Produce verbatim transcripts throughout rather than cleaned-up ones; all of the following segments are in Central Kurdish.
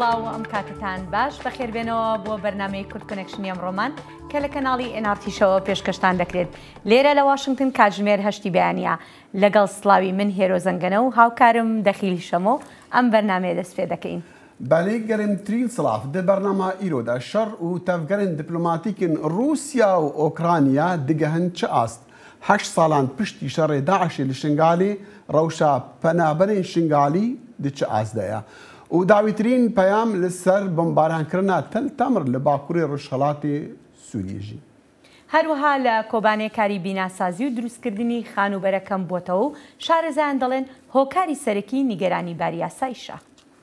سڵاو ئەم کاتتان باش بەخێربێنەوە بۆ بەرنامەی کورد کۆنێکشنی ئەمڕۆمان کە لە کەناڵی ئێن ئار تیشەوە پێشکەشتان دەکرێت. لێرە لە واشنگتن کاتژمێر هەشتی بەیانیە لەگەڵ سڵاوی من هێرۆ زەنگەنە و هاوکارم دەخیلی شەمۆ ئەم بەرنامەیە دەست پێ دەکەین. بالي گەرمترین سلااف di bernameya îro de şer û tevgerên diplomatîkên Rûsya û Okrayna digehin çi ast. Heşt salan piştî şerê Daişê li Şingalê rewşa penaberên Şingalî di çi as de ye. û dawîtirîn peyam li ser bombaranekirina Tel Temr li Bakurê Rojhilatê Sûriyê jî. هەروەها لە کۆبانێکاری بیناسازی و دروستکردنی خانوبەرەکەم بۆتەوە و شارەزایان دەڵێن هۆکاری سەرەکی نیگەرانی باریاسایشە.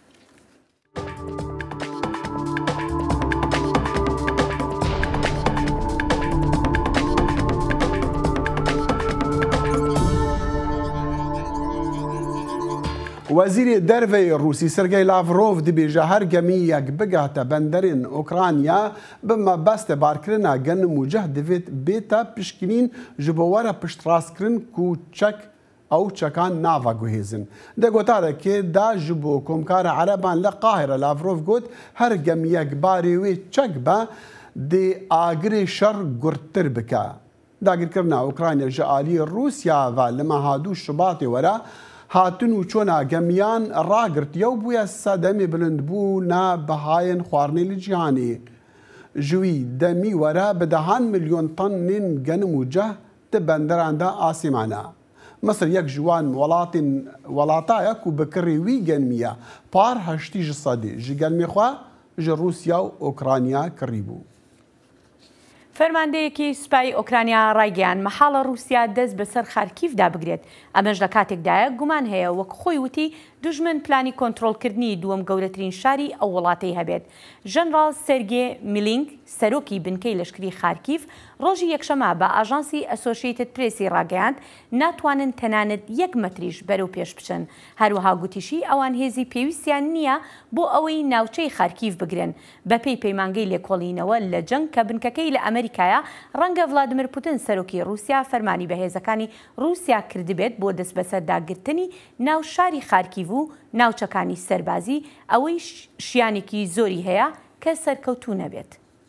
وەزیرê derveyê Rûsî Sergey Lavrov dibêje her gemîyek bigehte benderên Okrayna bi mebestê barkirina genim û ceh divê bête piştgirîn ji bo were piştrastkirin ku çek ew çekan nava guhêzin. Di gotarekê de ji bo Komkara Ereban li Qahire Lavrov got her gemîyek barê wê çek be dê agirê şer gurttir bike. Dagirkirina Okrayna ji aliyê Rûsya ve li meha dû Şubatê were هاتن و چۆنا گەمیان ڕاگرتیە و بووە سەدەمی بلندبوونا بەهایەن خواردنی جیهانی. ژووی دەمی وەرە بەدەهان ملیۆن تەنین گەنم و جەه di benderan de asîmane. Misir yek ji wan welatên welatayek ku bi kirê wî genimiye par heştî ji sedê ji gelmê xwe ji Rûsya û Okrayna kirî bû. فەرماندەیەکی سوپای ئۆکرانیا ڕایگەیان مەحاڵە رووسیا دەست بەسەر خارکیفدا بگرێت. ئەمەش لە کاتێکدایە گومان هەیە وەک خۆی وتی دژمن پلانی کۆنتڕۆلکردنی دووەم گەورەترین شاری ئەو وڵاتەی هەبێت. ژەنڕال سێرگێ میلینگ سەرۆکی بنکەی لەشکری خارکیف ڕۆژی یەکشەمە بە ئاژانسی ئەسۆشیێتد پرێسی ڕاگەیاند ناتوانن تەنانەت یەک مەتریش بەرەو پێش بچن. هەروەها گوتیشی ئەوان هێزی پێویستیان نییە بۆ ئەوەی ناوچەی خارکیف بگرن. بەپێی پەیمانگەی لێکۆڵینەوە لە جەنگ کە بنکەکەی لە ئەمریکایە ڕەنگە ڤڵادیمیر پوتین سەرۆکی رووسیا فەرمانی بە هێزەکانی رووسیا کردبێت بۆ دەست بەسەرداگرتنی ناو شاری خارکیف و ناوچەکانی سەربازی ئەوەی شیانێکی زۆری هەیە کە سەرکەوتوو نەبێت.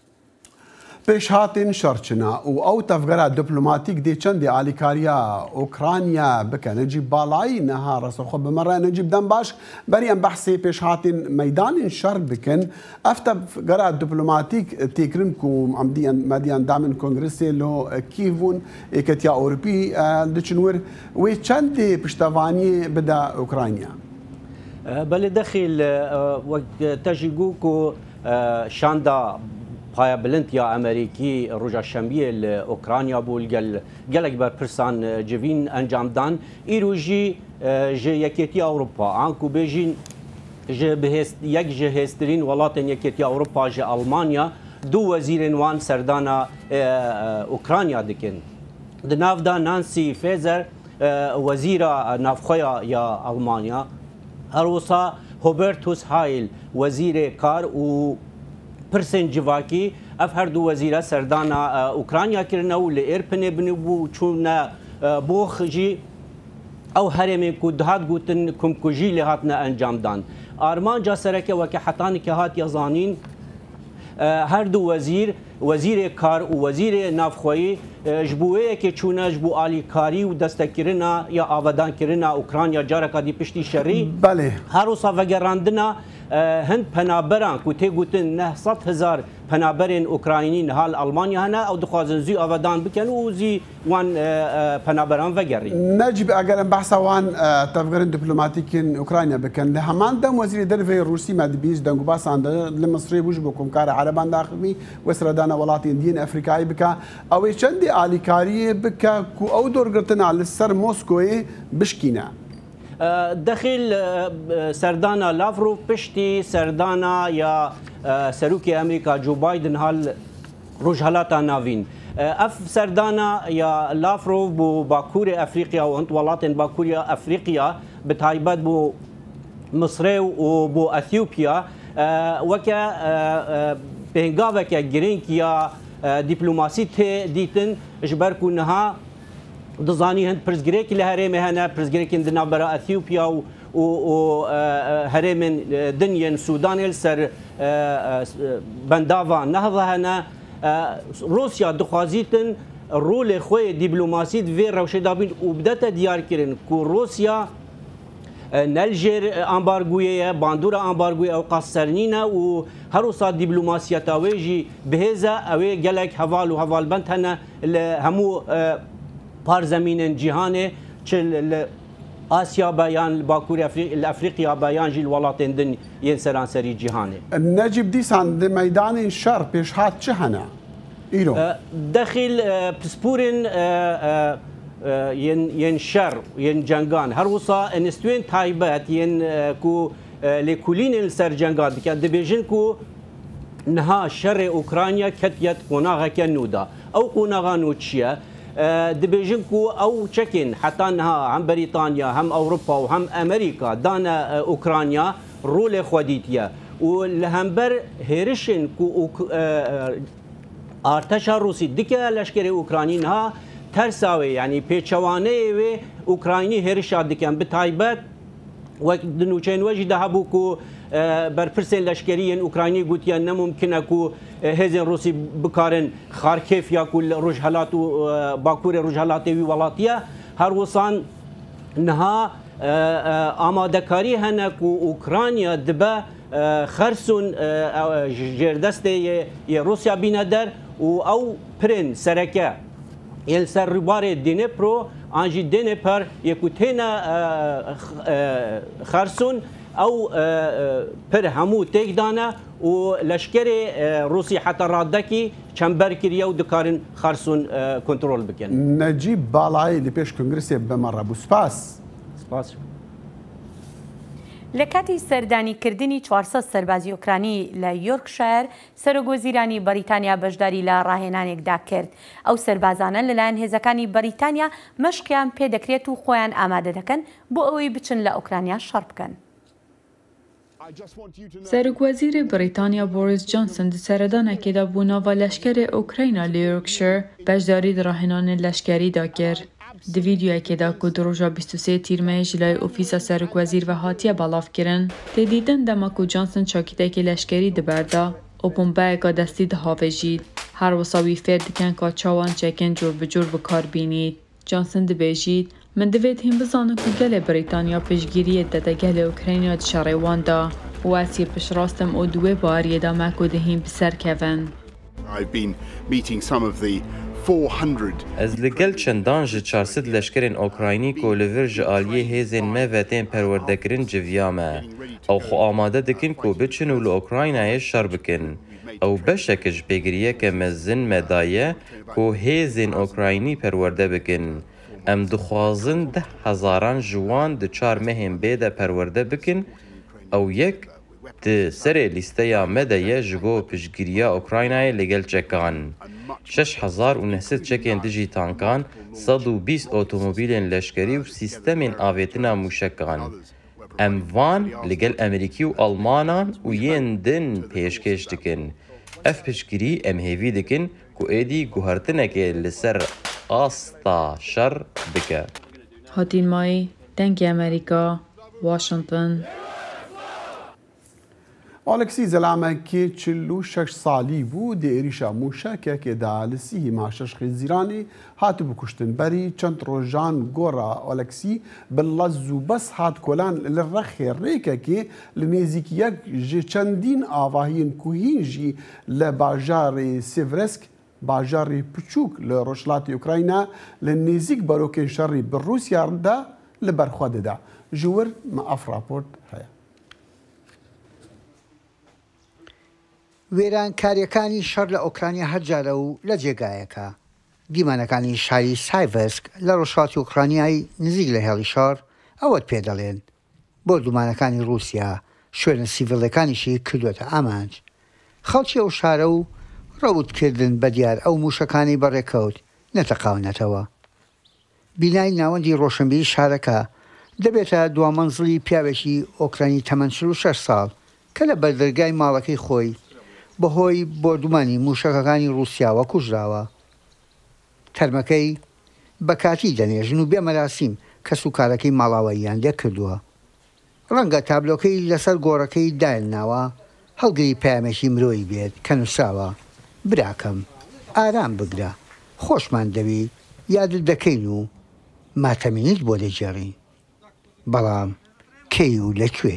پێشهاتین شەرچنە و ئەو تەفگەرە دیپلۆماتیک دێ چەندی ئالیکاریە ئۆکرانیا بکە نەجیب باڵایی نەها ڕەسەرخۆ بمەڕە نەجیب دەم باش بەریان بەحسێ پێشهاتین مەیدانین شەر بکەن ئەف تەفگەرە دیپلۆماتیک تێکردن و ئەمدیان مەدیان دامن کۆنگرسێ لۆ کیڤون یەکەتیا ئەوروپی دچنور وێ چەندێ پشتەوانی بدە ئۆکرانیا. بەڵێ دەخیل وەک تەژیگوک و شاندا پایە بلند یا ئەمریکی ڕۆژە شەمبیە لە ئۆکرانیا بوو gelek berpirsan civîn encamdan îro jî ji Yekêtiya Ewropa an ku bêjîn ji yek ji hêztirîn welatên Yekêtiya Ewropa ji Almanya du wezîrên wan serdana Ûkranya dikin. Di nav da Nancy Faeser wezîra navxweya ya Almanya her wisa Hubertus Heil wezîrê kar û pirsên civakî ev her du wezîre serdana Ûkranya kirine û li Êrpinê binibû çûne box jî ew herêmên ku dihat gotin kumkujî lê hatine encamdan. Armanca sereke weke hetaneke hatiye zanîn her du wezîr wezîrê kar û wezîrê navxweyî ji bo wêyekê çûne ji bo alîkarî û destekirina ya avedankirina Ûkranya careka dî piştî şerî her wisa vegerandina هند پنابران کو تی گوتن نه صد هزار پنابرین اوکراینی نهال آلمانیا هنه او دخوازن زی آودان بکن و زی وان پنابران وگری. نجیب اگر بحث وان تفکرین دیپلماتیکین اوکراینیا بکن له همان دم وزیر درفی روسی مدبیز دنگو باس عنده لمصری بوج بکم کار عربان داخلی وسردان ولات دین افریقایی بکا او چندی آلیکاری بکا کو او دور گرتن علی سر مسکوی بشکینه. دخیل سردانا لافروف پشتی سردانا یا سروکی امریکا جو بایدن هال روجهلاتا ناوین اف سردانا یا لافروف بو باکور افریقیا و انت ولاتن باکوریا افریقیا بتایبت بو مصر و بو اثیوپیا وکا بهنگاوکا گرینک یا دیپلوماسی تی دیتن جبرکو نها دزانی هند پرزگریکی لهرێمە هەنە پرزگرێکین دنابەرە ئەثیوپیا و و هەرێمن دنیên Sudanê li ser bendava nehva hene Rusya dixwazitin rolê xwe dîplomasî vê rewşê da bîn û bidete diyarkirin ku Rusya نلجر امبارگویه باندورا امبارگوی او قصرنینه و هر وسا دیپلوماسیتا ویجی بهزه اوی گلک حوال و حوال بنت هنه همو پار زمین جهانه چل آسیا بیان باکور افریقیا بیان جیل ولاتین دن ین سرانسری جهانه نجيب ديسان دي ميدان الشر پیش هات چه هنه ایرو داخل پسپورن ين ين شر ين جنگان هر وصا انستوين تايبات ين كو لكولين السر جنگان كان دبيجن كو نها شر اوكرانيا كتيت قناغا كنودا او قناغا نوتشيا دبيجن كو او تشكين حتى نها هم بريطانيا هم اوروبا وهم امريكا دانا اوكرانيا رول خوديتيا ولهمبر هيرشن كو ارتشا روسي ديكا لشكري اوكرانيين ها ترساوي يعني بيتشواني و اوكرايني هرشا دكان بتايبت ودنوچين وجه دهبوكو برپرسين لشكريين اوكرايني قوتيا نممكن اكو هزن روسي بكارن خاركيف يا كل رجهلات باكور رجهلات ولاتيا هر وصان نها آمادكاري هناكو اوكرانيا دبا خرسون جردسته روسيا بينادر او برين سركه el ser ribare Dnipro anji Dnipr yekutena Kherson او پر همو تک دانه و لشکر روسی حتی رادکی چنبر کریه و دکارن خرسون کنترل بکن نجیب بالای لپیش کنگرسی بمره بو سپاس سپاس لە کاتی سەردانیکردنی چوارسەد سەربازی ئۆکرانی لە یۆرکشایر سەرۆگۆزیرانی بەریتانیا بەشداری لە ڕاهێنانێکدا کرد. ئەو سەربازانە لەلایەن هێزەکانی بەریتانیا مەشقیان پێدەکرێت و خۆیان ئامادە دەکەن بۆ ئەوەی بچن لە ئۆکرانیا شەڕ بکەن. سەرۆکوەزیری بریتانیا بۆریس جۆنسن di سەردانێکیدا بوو ناوە لەشکرê ئۆکراینە لە یۆرکشایر بەشداری ڕاهێنانی لەشکریدا کرد. Di vîdyoyekê ku di roja bîst û sê tîrmeyê ji layê Ofîsa Serokvezîr ve hatiye belavkirin, tê dîtin dema ku Johnson çakîtekê leşkerî diberda û bombeyeka destî dihavêjît. Her wisa wî fêr dikin ka çawan çekên cûr bi cûr bikarbînît. Johnson dibêjît, min divêt hîn bizanin ku gelê Brîtanya piştgiriyê dide gelê Ukrayna di şerê wan da û ez yê piştrastim û di wê bariyê de me ku dihîn bi ser kevin. Ez li gel çendan ji çarsed leşkerên Okraynî ku li vir ji aliyê hêzên me ve tên perwerdekirin civiya me. Ew xwe amade dikin ku biçin û li Okraynayê şer bikin. Ew beşek ji pêgiriyeke mezin me daye ku hêzên Okraynî perwerde bikin. Em dixwazin deh hezaran ji wan di çar mehên bê de perwerde bikin. Ew yek di serê lîsteya me de ye ji bo piştgiriya Okraynayê li gel çekan. şeş hezar û neh sed çekên dijî tankan, sed û bîst otomobîlên leşkerî û sîstemên avêtina mûşekan. Em van li gel Amerîkî û Almanan û yên din pêşkêş dikin. Ev piştgirî em hêvî dikin ku êdî guhertinekê li ser asta şer bike. Hatin mayî, dengê Amerîka, Washington. ئۆلکسی زەلامەکی چل و شەش ساڵی بوو دە عێریشا موشەکێکێدا لە سیهما شەش خێزیرانی هاتبوو کوشتنبەری چەند ڕۆژان گۆڕا ئۆلکسی بلەز و بەس هات کۆلان لە ڕەخێ ڕێکێکی لە نێزیکیەک ژێ چەندین ئاڤاهین کوهینژی لە باژارێ سێڤرسک باژارێ پچووک لە ڕۆژهەڵاتی ئوکراینا لە نێزیک بەرۆکێن شەڕی بە رووسیادا لە بەرخوا دەدا. ژوور مە ئەف راپۆرت هەیە. وێرانکاریەکانی شەڕ لە ئۆکرانیا هەرجارە و لە جێگایەکە. دیمانەکانی شاری سایڤسک لە ڕۆژهەڵاتی ئوکرانیای نزیک لە هێڵی شار ئەوەت پێ دەڵێن. بۆردومانەکانی رووسیا شوێنە سیڤڵەکانیشی کردوێتە ئامانج. خەڵکی ئەو شارە و ڕەوتکردن بە دیار ئەو موشەکانی بەڕێکەوت نەتەقاونەتەوە. بینای ناوەندی ڕۆشنبیری شارەکە دەبێتە دوامەنزڵی پیاوێکی ئۆکرانی تەمەن چل و شەش ساڵ کە لە بەردەرگای ماڵەکەی خۆی بەهۆی بۆردومانی موشەکەکانی رووسیاوە کوژراوە. تەرمەکەی بە کاتی دەنێژن و بێمەراسیم کە سوکارەکەی ماڵاواییان لێ کردووە. ڕەنگە تابلۆکەی لەسەر گۆڕەکەی دایلناوە هەڵگری پامێکی مرۆیی بێت کە نووسراوە براکەم ئارام بگرە خۆشمان دەوی یادت دەکەین و ماتەمینیت بۆ دەجێڕین بەڵام کەی و لەکوێ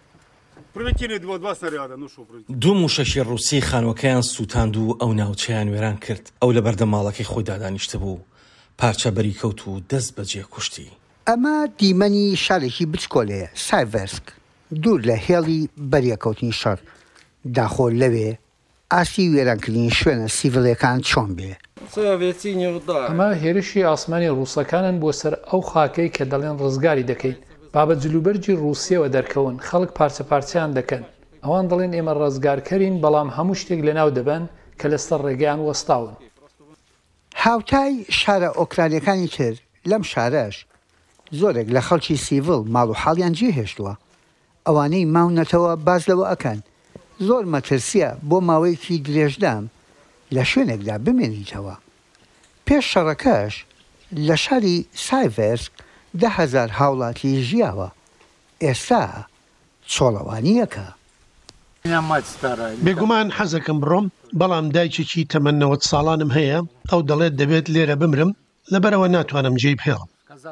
دوو موشەشی ڕووسی خانوەکەیان سووتاند و ئەو ناوچەیان وێران کرد ئەو لە بەردەماڵەکەی خۆی دادانیشتە بوو پارچە بەری کەوت و دەست بەجێ کوشتی ئەمە دیمەنی شارێکی بچکۆلەیە سایڤەرسک دوور لە هێڵی بەریەکەوتنی شەڕ داخۆ لەوێ ئاسی وێرانکردنی شوێنە سیڤڵەکان چۆن بێ ئەمە هێرشی ئاسمانی ڕووسەکانن بۆ سەر ئەو خاکەی کە دەڵێن ڕزگاری دەکەین بابەت جلوبەرجی ڕووسیەوە دەرکەون خەڵک پارچە پارچیان دەکەن ئەوان دەڵێن ئێمە ڕزگارکەرین بەڵام هەموو شتێک لەناو دەبن کە لەسەر ڕێگەیان وەستاون هاوتای شارە ئۆکرانیەکانی تر لەم شارەش زۆرێک لە خەڵکی سیڤڵ ماڵ و حاڵیان جێهێشتووە ئەوانەی ماونەتەوە باز لەوە ئەکەن زۆر مەترسیە بۆ ماوەیەکی درێژدام لە شوێنێکدا بمێنیتەوە پێش شەڕەکەش لە شاری سایڤەرسک ده هەزار هاوڵاتی ژیاوە ئێستا چۆڵەوانیەکە بێگومان حەزەکەم بڕۆم بەڵام دایکێکی تەمەن نەوەت ساڵانم هەیە ئەو دەڵێت دەبێت لێرە بمرم لەبەرەوە ناتوانم جێی بهێڵم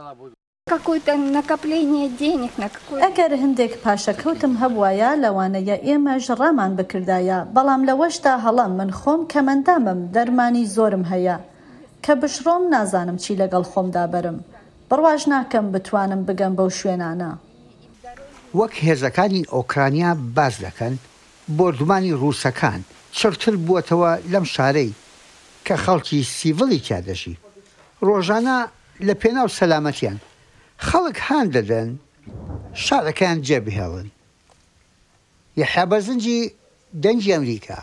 ئەگەر هەندێک پاشەکەوتم هەبوایە لەوانەیە ئێمەش ڕامان بکردایە بەڵام لەوەشدا هەڵام من خۆم کەمەندامم دەرمانی زۆرم هەیە کە بشڕۆم نازانم چی لەگەڵ خۆمدا بەرم بڕواژ ناکەم بتوانم بگەم بەو شوێنانە وەک هێزەکانی ئۆکرانیا باز دەکەن بۆردومانی ڕووسەکان چرتر بووەتەوە لەم شارەی کە خەڵکی سیڤڵی تیادەژی ڕۆژانە لە پێناو سەلامەتیان خەڵک هان دەدەن شارەکەیان جێبهێڵن یەحیا بەرزنجی دەنگی ئەمریکا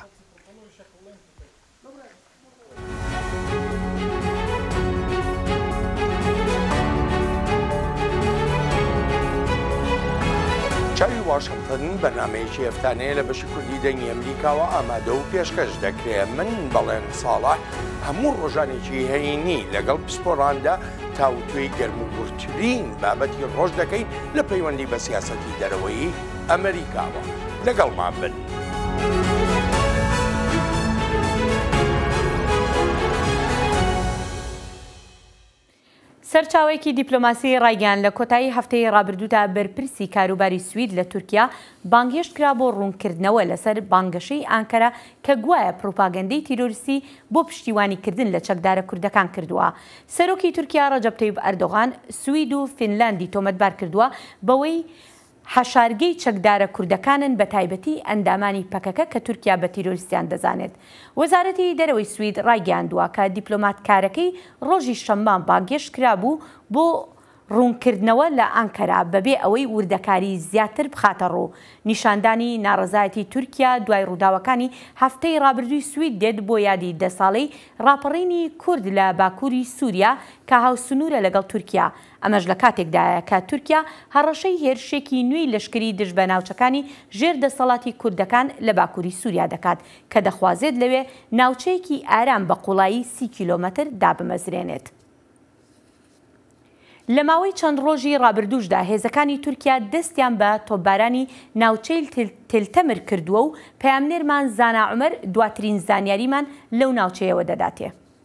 چاوی واشنگتن بەنامەیەکی هەفتانەیە لە بەشی کوردی دەنگی ئەمریکاوە ئامادە و پێشکەش دەکرێت من بەڵێن ساڵح هەموو ڕۆژانێکی هەینی لەگەڵ پسپۆڕاندا تاوتوێی گەرم و گورتترین بابەتی ڕۆژ دەکەین لە پەیوەندی بە سیاسەتی دەرەوەی ئەمریکاوە لەگەڵمان بن. سەرچاوێکی دیپلۆماسی ڕایگەیان لە کۆتایی هەفتەی ڕابردوودا بەرپرسی کاروباری سوید لە تورکیا بانگهێشت کرا بۆ ڕوونکردنەوە لەسەر بانگەشەی ئانکەرە کە گوایە پروپاگەندەی تیرۆریستی بۆ پشتیوانیکردن لە چەکدارە کوردەکان کردووە. سەرۆکی تورکیا ڕەجەب تەیب ئەردۆغان سوید و فینلاندی تۆمەتبار کردووە بەوەی حەشارگەی چەکدارە کوردەکانن بە تایبەتی ئەندامانی پەکەکە کە تورکیا بە تیرۆریستیان دەزانێت. وەزارەتی دەرەوەی سوید ڕایگەیاندووە کە دیپلۆماتکارەکەی ڕۆژی شەمام بانگهێشت کرابوو بۆ ڕوونکردنەوە لە ئەنکەرا بەبێ ئەوەی وردەکاری زیاتر بخاتە ڕوو. نیشاندانی ناڕەزایەتی تورکیا دوای ڕووداوەکانی هەفتەی ڕابردووی سوید دێت بۆ یادی دە ساڵەی ڕاپەڕینی کورد لە باکووری سووریا کە هاوسنوورە لەگەڵ تورکیا. ئەمەش لە کاتێکدایە کە تورکیا هەڕەشەی هێرشێکی نوێی لەشکری دژ بە ناوچەکانی ژێر دەسەڵاتی کوردەکان لە باکووری سووریا دەکات کە دەخوازێت لەوێ ناوچەیەکی ئارام بە قوڵایی سی کیلۆمەتر دابمەزرێنێت. لە ماوەی چەند ڕۆژی ڕابردووشدا هێزەکانی تورکیا دەستیان بە تۆپبارانی ناوچەی تلتەمر کردووە و پەیامنێرمان زانا عومەر دواترین زانیاریمان لەو ناوچەیەوە دەداتێ.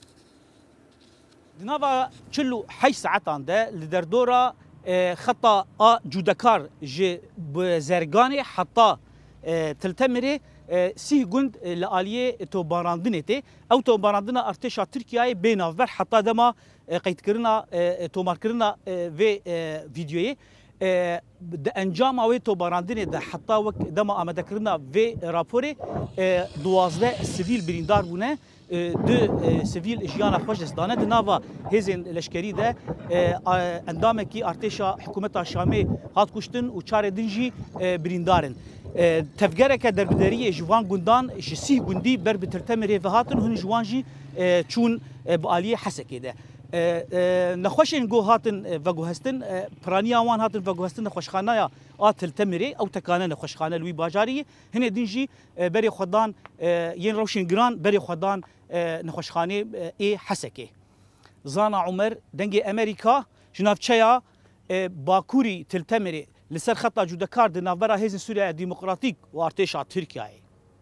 ناوا چل و حەیش سەعەتان دە لە دەردۆرە خەتا ئا جوودەکار ji zerganê heta Tiltemirê sî gund li aliyê topbarandinê tê ew topbarandina artêşa Tirkiyeyê bê navber heta dema qeydkirina tomarkirina vê vîdyoyê di encama wê topbarandinê de heta wek dema amedekirina vê raporê duwazde sivîl birîndar bûne du sivîl jiyana xweş destdane di nava hêzên leşkerî de endamekî artêşa hikûmeta Şamê hat kuştin û çarê din jî birîndarin. Tevgereke derbederiyê ji van gundan ji sî gundî ber bi Tirtemirê ve hatin hûn ji wan jî çûn bi aliyê Hesekê de. Nexweşên got hatin veguhestin piraniya wan hatin veguhestin nexweşxanaya a Tiltemirê ew tekane nexweşxane li wî bajariyê hinê din jî berê xwedan yên rewşên giran berê xwedan nexweşxanê ê Hesekê. Zana Umer dengê Amerîka ji navçeya Bakurî Tiltemirê لەسەر خەتا جوودەکار di navbera hêzên Sûriya Dîmokratîk û artêşa Tirkiyeyê.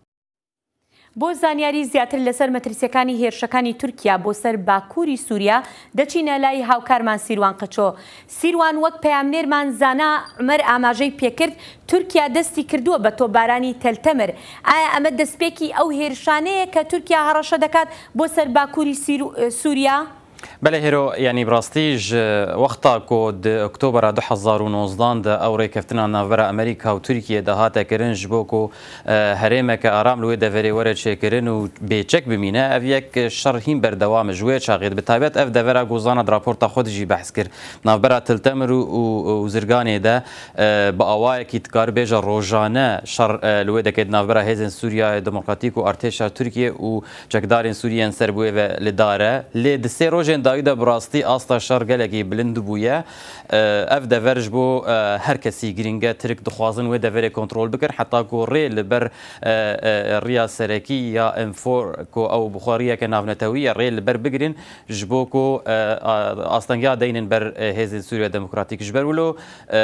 بۆ زانیاری زیاتر لەسەر مەترسیەکانی هێرشەکانی تورکیا بۆ سەر باکووری سووریا دەچینە لای هاوکارمان سیروان قەچۆ. سیروان وەک پەیامنێرمان زانا عومەر ئاماژەی پێکرد تورکیا دەستی کردووە بە تۆبارانی تەلتەمر. ئایا ئەمە دەستپێکی ئەو هێرشانەیە کە تورکیا هەڕەشە دەکات بۆ سەر باکووری سووریا؟ بله هیرو یعنی براستیج وقتا کو د اکتبر دو هزار و نوزده د او ریکفتنا ناوبرا امریکا و ترکیه ده هاته کرن جبو کو هرمه که آرام لوی د وری ور چکرن و بیچک بمینه اف یک شرحین بردوام جوی چاغید به تایبت اف د ورا گوزانه راپورت خود جی بحث کر ناوبرا تلتمر و زرگانه ده با اوای کی تکار بیج روزانه شر لوی د کد ناوبرا هزن سوریا دموکراتیک و ارتشا ترکیه و چکدارین سوریان سربوی و لداره ل د سه روز دایده براستی آستا شر گلگی بلند بویه اف دورج بو هر کسی گرینگه ترک دخوازن و دوره کنترل بکر حتی کو ری لبر ریا سرکی یا انفور کو او بخاریه که ناونتویه ری لبر بگرین جبو کو آستانگیا دینن بر هزین سوریا دموکراتیک جبر ولو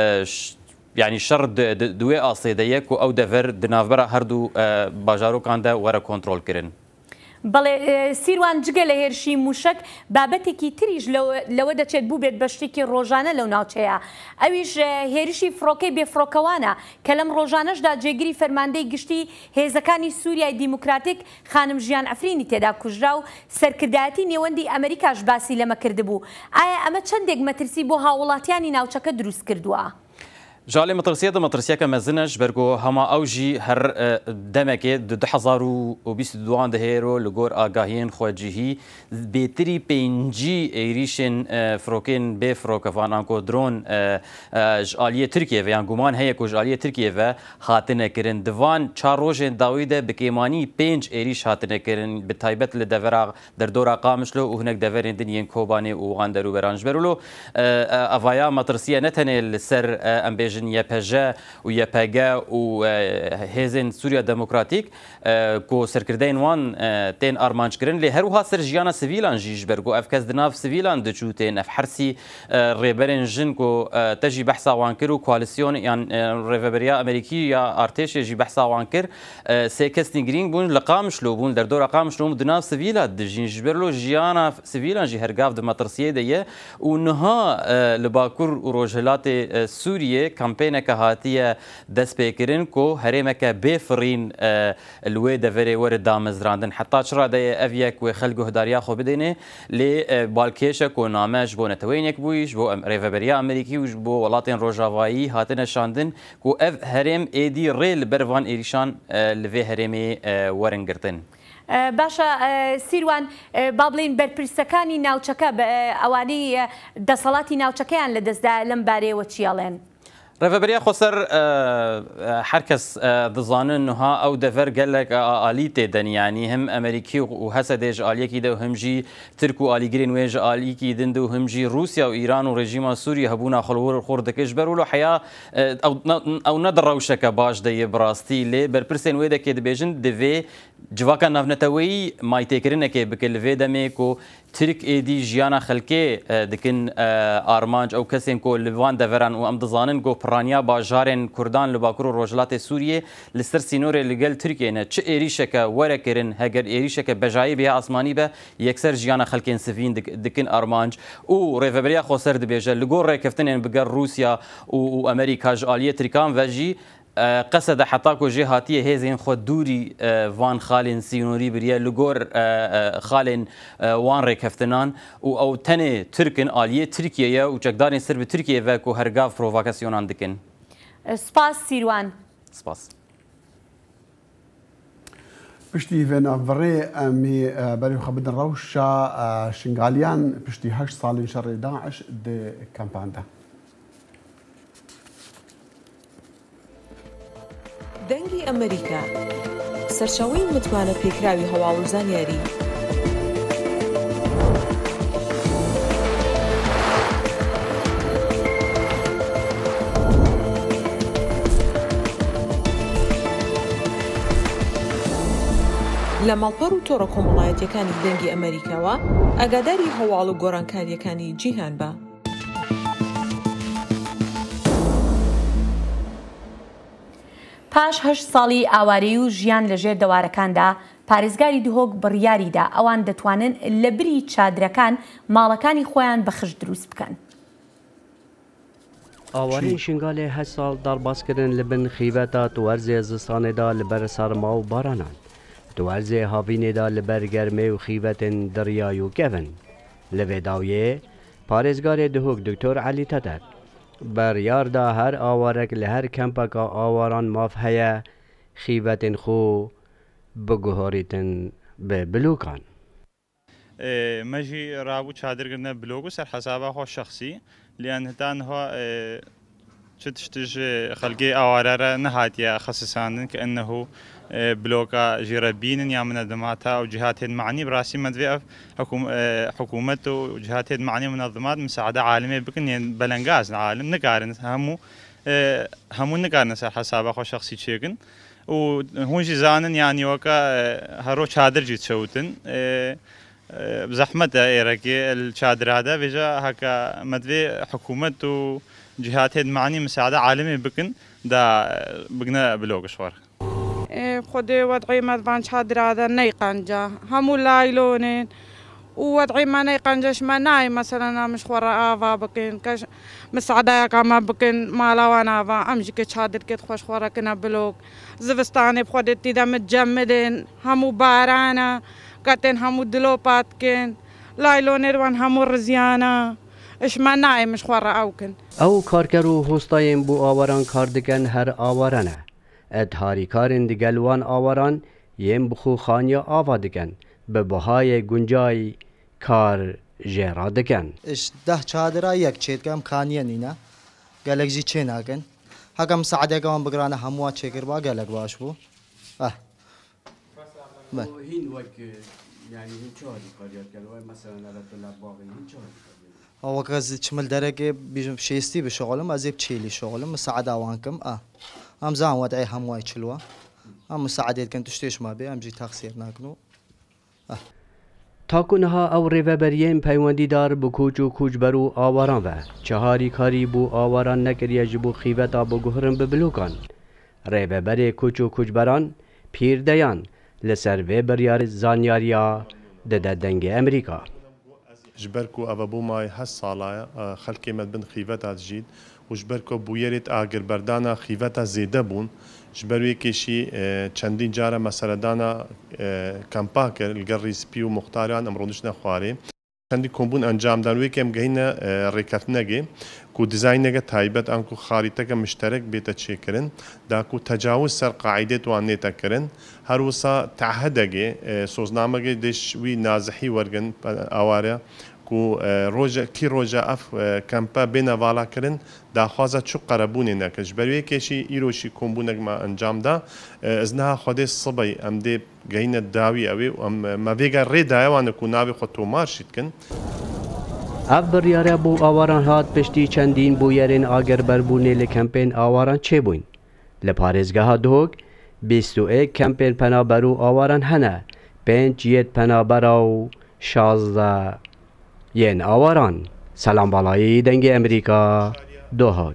يعني شر دوی آسیده کو او دور دنافبره هر دو باجارو کانده وره کنترل کرن. بەڵێ سیروان جگە لە هێرشی موشک بابەتێکی تریش لەوە دەچێت بوو بێت بە شتێکی ڕۆژانە لەو ناوچەیە ئەویش هێرشی فڕۆکەی بێفڕۆکەوانە کە لەم ڕۆژانەشدا جێگیری فەرماندەی گشتی هێزەکانی سووریای دیموکراتیک خانم ژیان ئەفرینی تێدا کوژرا و سەرکردایەتی نێوەندی ئەمریکاش باسی لەمە کردبوو. ئایا ئەمە چەندێک مەترسی بۆ هاوڵاتیانی ناوچەکە دروست کردووە؟ جالي مترسية مترسية كمزنج برجو هما أوجي هر دمك دو حزار وبيست دوان دهيرو لجور آگاهين خواجهي بيتري بينجي إيريشن فروكين بفروك فان أنكو درون جالية تركيا في أنجومان هي كو جالية تركيا في هاتنا كرن دوان چاروجين داويده بكيماني بينج إيريش هاتنا كرن بتايبت لدفرا در دورا قامشلو وهناك دفرين دنيين كوباني وغاندرو برانج برولو أفايا مترسية نتني السر أمبيج يبهجا ويبهجا وهزن سوريا ديمقراطيك كو سركردين وان تين ارمانج كرن لي هروها سرجيانا سيفيلان جيج برغو افكاز دناف سيفيلان دجوتين اف حرسي ريبرين جن كو تجي بحثا وانكر كواليسيون يعني ريفبريا امريكيه ارتش جي بحثا وانكر سيكس نيغرين بون لقامش لو بون دردور قامش لو دناف سيفيلا دجين جبرلو جيانا سيفيلان جي هرغاف د مترسيه ديه ونها لباكور وروجلات سوريا كامبينا كهاتيه دس بيكرين كو هريمك بيفرين الوي دفري ورد دامزراندن حتى شرا دي افيك وخلقو هداريا خو بدينه لي بالكيشا كو نامج بو نتوينك بويش بو ريفبريا امريكي وش بو ولاتين روجافاي هاتنا شاندن كو اف هريم ايدي ريل برفان ايريشان لفي هريمي ورنگرتن. باشا سیروان بابلین بەرپرسەکانی ناوچەکە ئەوانەی دەسەڵاتی ناوچەکەیان لە دەستدا لەم بارەیەوە چیاڵێن؟ ريفبريا خسر حركس دزانن نها او دفر قال لك اليتي دن يعني هم امريكي وهسدج اليكي ده وهم جي تركو الي جرين ويج اليكي دن ده وهم جي روسيا وايران ورجيم سوريا هبونا خلور خردك اجبروا له حياه او او ندر روشك باش ده براستي لي بربرسن ويدا كد بيجن دفي جواكا نافنتوي ما يتكرنك بكل في دميكو ترك ايدي جيانا خلكي دكن ارمانج او كسين كو لفان دفران وام دزانن كو برانيا باجارن كردان لباكرو روجلات سوريا لسر سينوري لقل تركيا تش ايريشكا وركرن هجر ايريشكا بجاي بها اسماني به يكسر جيانا خلكين سفين دكن ارمانج و ريفبريا خسر دبيجل لقول ريكفتنين بقر روسيا وامريكا جاليه تركان فجي قصد حتى كو جهاتيه هيزين خود دوري وان خالين سينوري بريا لغور خالين وان ريكفتنان او تني تركن اليه تركيا و چكدارين سر بتركيا وكو هرغاف بروفوكاسيونان دكن. سپاس سیروان. سپاس. پشتی ونافري امي بري خبدن روشا شنغاليان پشتی هشت سال شر داعش د كامباندا. دەنگی ئەمریکا سەرچاوەی متمانە پێکراوی هەواڵ و زانیاری لە ماڵپەڕ و تۆڕە کۆمەڵایەتیەکانی دەنگی ئەمریکاوە ئاگاداری هەواڵ و گۆڕانکاریەکانی جیهان بە. پاش هەشت ساڵی ئاوارەی و ژیان لەژێر دەوارەکاندا پارێزگاری دهۆک بڕیاریدا ئەوان دەتوانن لە بری چادرەکان ماڵەکانی خۆیان بەخش دروست بکەن. ئاوارەی شنگالێ هەشت ساڵ دەرباسکردن لە بن خیڤەتە توەرزێ زستانێدا لەبەر سەرما و بارانان. توەرزێ هاڤینێدا لەبەر گەرمێ و خیڤەتن دڕیای و کەڤن. لە vێداویێ پارێزگارێ دهۆک دکتۆر عەلی تەتەر بەڕیاردا هەر ئاوارێک لە هەر کەمپەکە ئاواران ماف هەیە خیڤەتن خۆ بگوهۆریتن بە بلوکان. مەژی ڕابوو چادرگرنە بلۆگ و سەرحەسابە خۆ شخصی لیان هەتانها چ تشتش خەلگەی ئاوارەرە نەهاتیە خەسساندن کە ئەنەهوو بلۆکە ژێرە بینن یا منەظماتە و جهاتێن معنی بڕاستی مەدوێ حکوومەت و جهاتێن معنی منەظمات مساعدە عالمێ بکن بەلەنگاز عالم نگارن هەموو هەموو نگارنە سەر حەسابە خۆ شخصی چێکن و هونجی زانن یانیوەکە هەرۆ چادرجی چەوتن زەحمەتە ئێرەکێ چادرادا بێژە هەکە مەدوێ حکوومەت و جهاتێن معنی مساعدە عالمێ بکن دا بگنە بلۆگەشوار. خودي وضعي مدبان شادر هذا نيقنجة همو لايلونين ووضعي ما نيقنجش ما ناي مثلا مش خورا آفا بكين كش مساعدة كما بكين مالا وانا آفا أمشي كي شادر كي تخوش خورا كنا بلوك زفستاني بخودي تيدا متجمدين همو بارانا كاتين همو دلوبات كين لايلونين وان همو رزيانا اش ما ناي مش خورا أوكن أو كاركرو هوستاين بو آواران كاردكن هر آوارانه ادهاری کارن دیگلوان آوران یم بخو خانیا آوا دکن به بهای گنجای کار جرا دکن. اش ده چادرا یک چید کم خانیا نینا گلک جی چه ناکن هکم سعده کم بگرانه هموات چکر با گلک باش بو. اه. من. هین وقت یعنی هین چهاری کاریات کلوای مثلا علت لباقی هین چهاری. وقت از چمل درکه بیشم شیستی به شغلم از یک چیلی شغلم مساعده وانکم اه. هم زان وضعي هم وايد شلوه هم مساعدة كنت تشتيش ما بي هم جي تقصير ناكنو اه تاكونها او ريفابريين پيوندي دار بكوچو كوچبرو آواران و چهاري كاري بو آواران نكريا جبو خيوتا بو گهرن ببلوكان ريفابري كوچو كوچبران پير ديان لسر و بريار زانياريا دده دنگ امريكا جبركو افا بو ماي هس صالايا خلقي مدبن خيوتا تجيد وجبركو بويرت آگر بردانا خيفتا زيده بون جبروي كيشي چندين جارة مسألة دانا كامباكر القري سبي ومختاريان امرونشنا خواري چندي كومبون انجام دان ويكم جهينا ريكفتنگي كو ديزاينگه تايبت انكو خاريطه مشترك بيتا تشيكرن داكو تجاوز سر قاعده وانيتا كرن هر وسا تعهدگه سوزنامگه دش وي نازحي ورگن اواريا کو روجا کی روجا اف کمپا بین والا کردن داخوازه چو قربونی نکش بروی کشی ایروشی کمبونگ ما انجام دا از نه خود صبی ام دی گین داوی اوی ام ما ویگا ری دایوان کو ناوی خود تو مارشید کن اف بریاره بو آواران هات پشتی چندین بو یرین آگر بربونی لکمپین آواران چه بوین لپارزگاه دهوک بیست و یک کمپین پنابرو آواران هنه پنج یت پنابراو شازده ين آواران سلام بالایی دنگ امریکا دهۆک.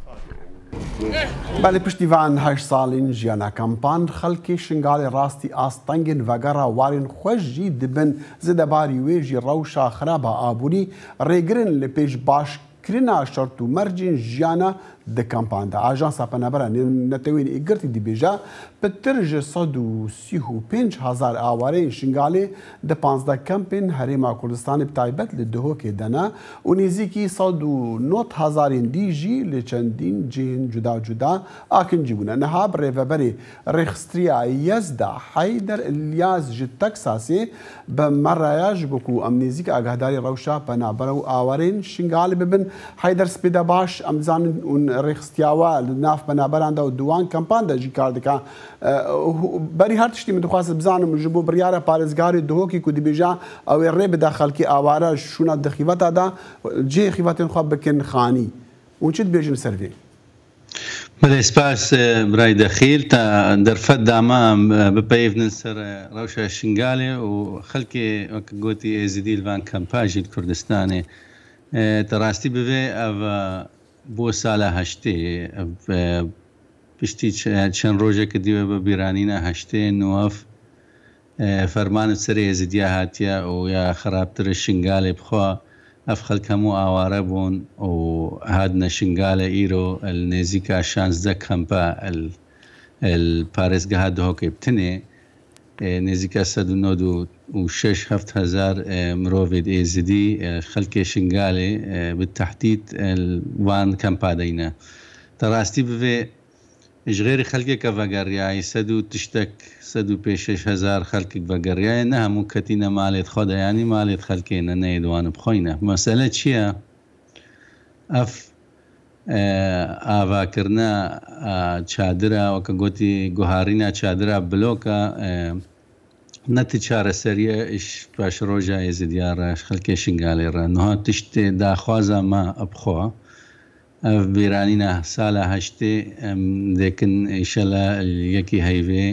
بەڵێ پشتیوان هەشت ساڵین ژیانە کەمپان خەڵکی شنگاڵی ڕاستی ئاستەنگن وەگەڕا وارین خۆشی دبن زدەباری وێژی ڕەوشە خراپە ئابووری ڕێگرن لە پێش باشکردنا شەرت و مەرجین ژیانە د کەمپاندا ئاژانسا پەنابەرە نەتەوێنی ئیگرتی دیبێژە پتر ji سەد و سی و پێنج هەزار ئاوارەی شنگالێ د پانزدە کەمپên هەرێما کوردستانی بتایبەت لە دهۆکێ دەنا و نزیکی سەد و نۆت هەزارên دیژی لە چەندین جێن جودا جودا ئاکنجی بوونە نەها ڕێڤەبەرێ ڕێخستریە یەزدا حەیدەر ئیلیاس ji تەکساسێ بە مەڕایەژ بکو ئەم نزیک ئاگاداری ڕەوشە پەنابەرە و ئاوارێن شنگالێ ببن حەیدەر سپێدە باش ئەمزانن ڕێخستیاوە لە ناف بەنابەراندا و دووان کەمپان دەژی کار دەکا بەری هەر تشتی من دخواست بزانم ji بۆ بڕیارە پارێزگاری دهۆکی کو دیبێژە ئەوێ ڕێ بدە خەڵکی ئاوارە شوونە دەخیڤەتادا جێ خیڤەتێن خوا بکەن خانی و چت بێژن سەرێ بەڵێ سپاس برای دەخیل تا دەرفەت داما بپەیڤنن سەر ڕەوشە شنگالێ و خەڵکی وەک گوتی ئێزیدی لەوان کەمپاژی کوردستانێ تەڕاستی ببێ ئەو بۆ ساڵە هەشتێ پشتی چەند ڕۆژێکە دیوە بە بیرانینە هەشتێ نوەف فەرمانت سەر ێزیدیا هاتیە و یا خراپترە شنگالێ بخوا ئەف خەڵک هەموو ئاوارە بوون و هادنە شنگالە ئیرۆ نێزیکە شانزدە کەمپە پارێزگەها دهۆکێ بتنێ نێزیکە سەد و نۆد و شەش هەفت هەزار مرۆڤێت ئێزیدی خەڵکێ شنگالێ بتەحدید وان کەمپادەینە تەڕاستی بوێ ژغێری خەلکێکە ڤەگەڕیایی سەد و تشتێک سەد و پێ شەش هەزار خەلکێک ڤەگەڕیایە نە هەموو کەتینە مالێت خۆ دەیانی مالێت خەلکێنە نەیدوانە بخۆینە مەسەلە چییە؟ ئەف ئاواکردنە چادرە وەکە گوتی گوهارینە چادرە بلۆکە نەتی چارەسەریە ئیش پاش ڕۆژە ێزیدیارەش خەلکێ شنگالێ ڕەنها تشتێ داخوازە ما ئەبخۆ ئەف بیرانینە ساڵە هەشتێ دێکن ئیشە لە یەکی هەیڤێ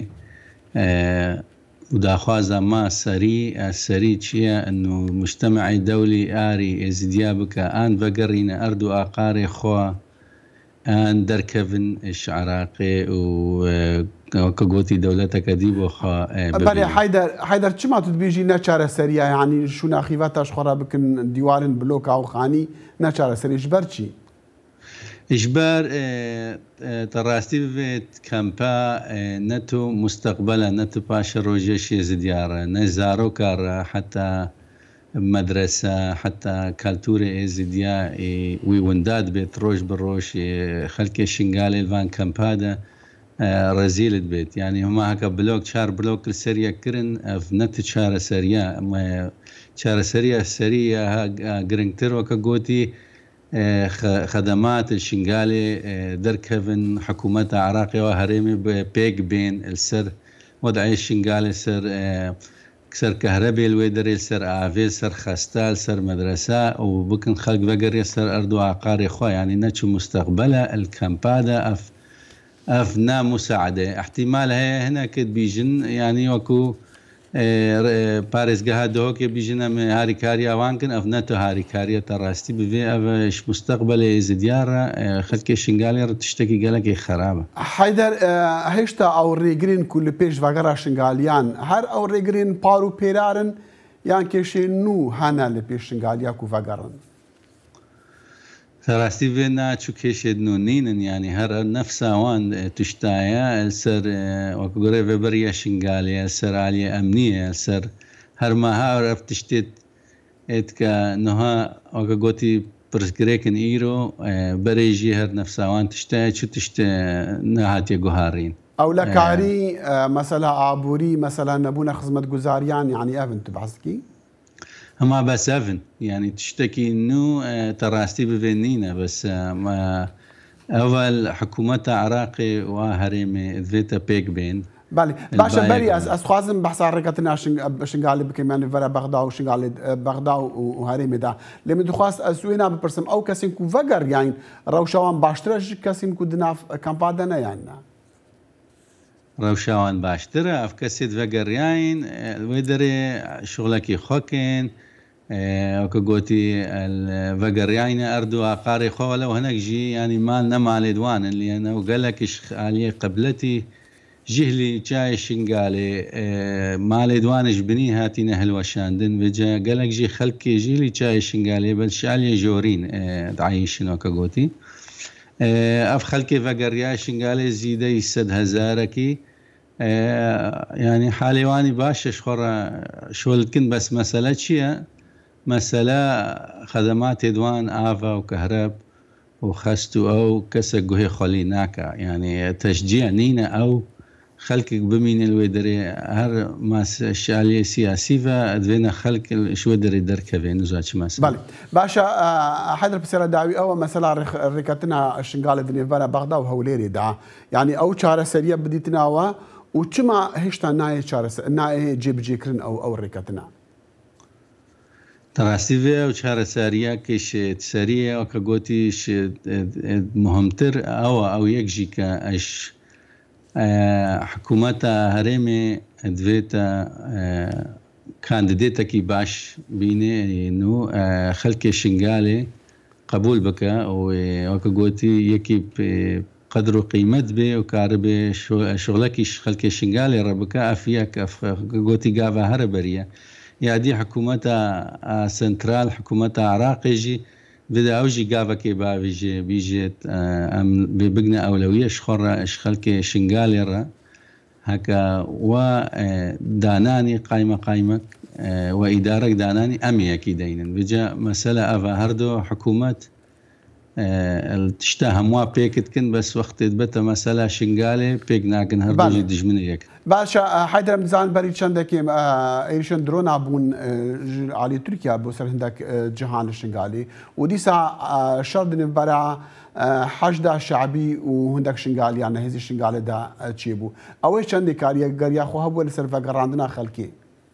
و داخوازە ما سەری سەری چییە ئەنو مجتەمەعی دەولی ئاری ئێزیدیا بکە ئان بەگەڕینە ئەرد و ئاقارێ خۆ ئان دەرکەون ئش عراقێ و کە گوتی دەولەتەکە دی بۆ خوا بەێ حیدەر چما تو دبێژی نەچارە سەریە ینی شوناخیڤە تاش خۆرا بکن دیوارن بلۆک ئاوخانی نەچارە سەریش بەرچی إجبار تراستی ببێت کەمپە نەتو مستقبلە نەتو پاشە ڕۆژێشی زیدیارە نە زارۆکارە حتا مەدرسە حتا کەلتورە ئێزیدیا وی ونداد بێت ڕۆژ بە ڕۆژ خەلکێ شنگالێ لڤان کەمپادە ڕەزیلت بێت یعنی هەما هەکە بلۆک چار بلۆک سەریەکردن ئەف نەت چارە سەریە چارەسەریە سەریە گرنگتر وەکە گوتی خدمات شنگالێ دەرکەون حکوومەتە عراقیەوە هەرێمی پێک بێن سەر وەدعی شنگالێ سەر سەر کەهرەبێ لێ دەرێ سەر ئاوێ سەر خەستال سەر مەدرسە و بکن خەڵک بەگەڕێ سەر ئەرد و عقارێ خۆ ینی نەچوو مستەقبلە الکەمپادە ئەف ئەف نامساعدێ احتیمال هەیە هەنەکرد بیژن ینی وەکو پارێزگەها دۆکێ بیژنە هاریکاری ئەوانکن ئەف نەتۆ هاریکاریەتە ڕاستی بوێ ئەوش مستەقبلە ئێزیدیارە خەلکێ شنگالێ تشتێکی گەلەکی خراپە حیدەر هێشتا ئەو ڕێگرین کو لە پێش ڤەگەڕا شنگالیان هەر ئەو ڕێگرین پار و پێرارن یان کێشێ نو هەنە لە پێش شنگالیا و ڤەگەڕن ڕاستی بێ ناچوو کێشێت و نینن ینی هەر نەفساوان توشتایە سەر وەکگۆرە بەبەریە شنگالەیە سەر عالیە ئەمنیە سەر هەرمەها ئەف تشتێت ئێتکە نەها وەکە گوتی پرسگرێکن ئیرۆ بەرێژی هەر نەفساوان تشتایە چ تشتە نەهاتیە گوهاڕین ئەو لە کاری مەسەلا ئابووری مەسەلا نەبوونە خزمەت گوزاریان یعنی ئەڤن تو بەحسکی هەما بەسەڤن ینی تشتێکی نو تەڕاستی ببێن نینە بەس ئەوەل حکوومەتە عراقی وا هەرێمێ دوێتە پێک بێن باشە بەری ئەسخوازم بەسا ڕێکەتنا شنگالی بکەمانی ڤەرە بەغدا و شنگالی بەغدا و هەرێمێدا لێ من دخواست ئەسوێنا بپرسم ئەو کەسین و ڤەگەر یاین ڕەوشەوان باشترەش کەسین و دناف کەمپادە نەیاننا ڕەوشاوان باشترە ئەف کەسێت ڤەگەڕیاین وێ دەرێ شغلەکی خۆکێن وەکە گوتی ڤەگەڕیاینە ئەرد و ئاقارێ خۆوە لەو هەنەکژی ینی مال نەمالێ دوانن لێنە و گەلێکیش عالیە قبلەتی ژیهلی چای شنگالێ مالێ دوانش بنی هاتینە هەلوەشاندن بجا گەلێکژی خەڵکی ژیلی چای شنگالێ بەشالیە ژۆرین داعیشن وەکە گوتی ئەف خەلکی ڤەگەڕیای شنگالێ زیدەی سەد هەزارەکی ینی حالێوانی باشش خۆڕە شۆلکن بەس مەسەلە چییە؟ مەسەلە خەدەماتی دوان ئاڤا و کەهرەب و خەست و ئەو کەسە گوهێ خۆلی ناکە ینی تەشجیە نینە ئەو خەلکێک بمینێ لێ دەرێ هەر شالیە سیاسیڤە ئەدوێنە خەلک شوێ دەرێ دەرکەوێن زاچ مەس باشە حەدر پسێرە داوی ئەوە مەسەلا ڕێکەتنا شنگالی دنێڤەرە بەغدا و هەولێرێدا ینی ئەو چارەسەریە بدیتناوە و چما هێشتا نایە نایە جێبجێکردن ئەو ئەو ڕێکەتنا تەڕاستی وێ و چارەساریە کێشێت سەریە کە گوتیش مهمتر ئەوە ئەو یەکژی کە ئەش حکوومەتە هەرێمێ دوێتە کاندیدێتێکی باش بینێ و خەلکێ شنگالێ قبول بکە وەکە گوتی یەکی قدر و قیمت بێ و کار بێ شغلەکیش خەڵکی شنگالی ڕەبکە ئەفیەک گۆتی گاڤە هەرە بەریە یادی حکوومەتە سنترال حکوومەتە عراقێژی بدا ئەوژی گاڤەکەی باویژێ بیژێت ئەم بێ بگنە ئەولەویەش خۆڕەش خەڵکی شنگالێڕە هەکە و دانانی قایمە قایمەک و ئیدارەك دانانی ئەمیەکی دەینن بجا مەسەلە ئەڤە هەردوو حکوومەت تشتا هەمووا پێکتکن بەس وەختێت بێتە مەسەلا شنگالێ پێک ناکەن هەردووی دژمنەیەک باشە حیدرم دزان بەری چەندێکیم ئێشن درۆ نابوون عالی تورکیا بۆ سەر هەندێک جیهان لە شنگالی و دیسا شەڕ دنێ بەرە حەشدا شعبی و هەندێک شنگالیان هێزی شنگالێدا چی بوو ئەوەی چەندی کاریە گەریاخۆ هەبووە لەسەر ڤەگەڕاندنا خەڵکی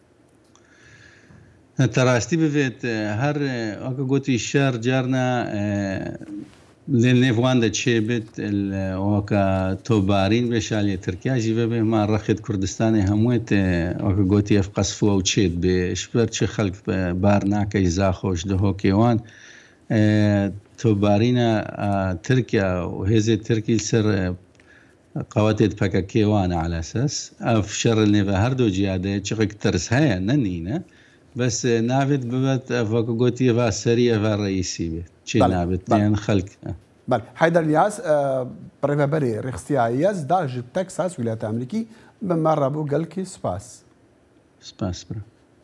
تەڕاستی ببێت هەر ئەکە گوتی شەر جارنا لێ نێوان دەچێ بێت وەکە تۆبارین بێ شالیە ترکیاژی بەبێ ما ڕەخێت کوردستانی هەمووێت ئەکە گوتی ئەف قەسفووە و چێت بێ شبەر چه خەڵک بار ناکەی زاخۆش دەهۆکێوان تۆبارینە ترکیا و هێزێ ترکی سەر قەوەتێت پەکە کێوانە علاسەس ئەف شەڕ نێڤە هەردوو جیادەیە چقێک ترس هەیە نەنینە بەس ناوێت ببێت ئەڤکە گوتی ڤا سەری ئەڤا ڕئیسی بێت چی نابێت یان خەڵک حیدەر نیاز ڕێبەبەرێ ڕێخستیاییەز داژت تەکساس ویلایەتە ئەمریکی بمەڕە بوو گەلکی سپاس سپاس برا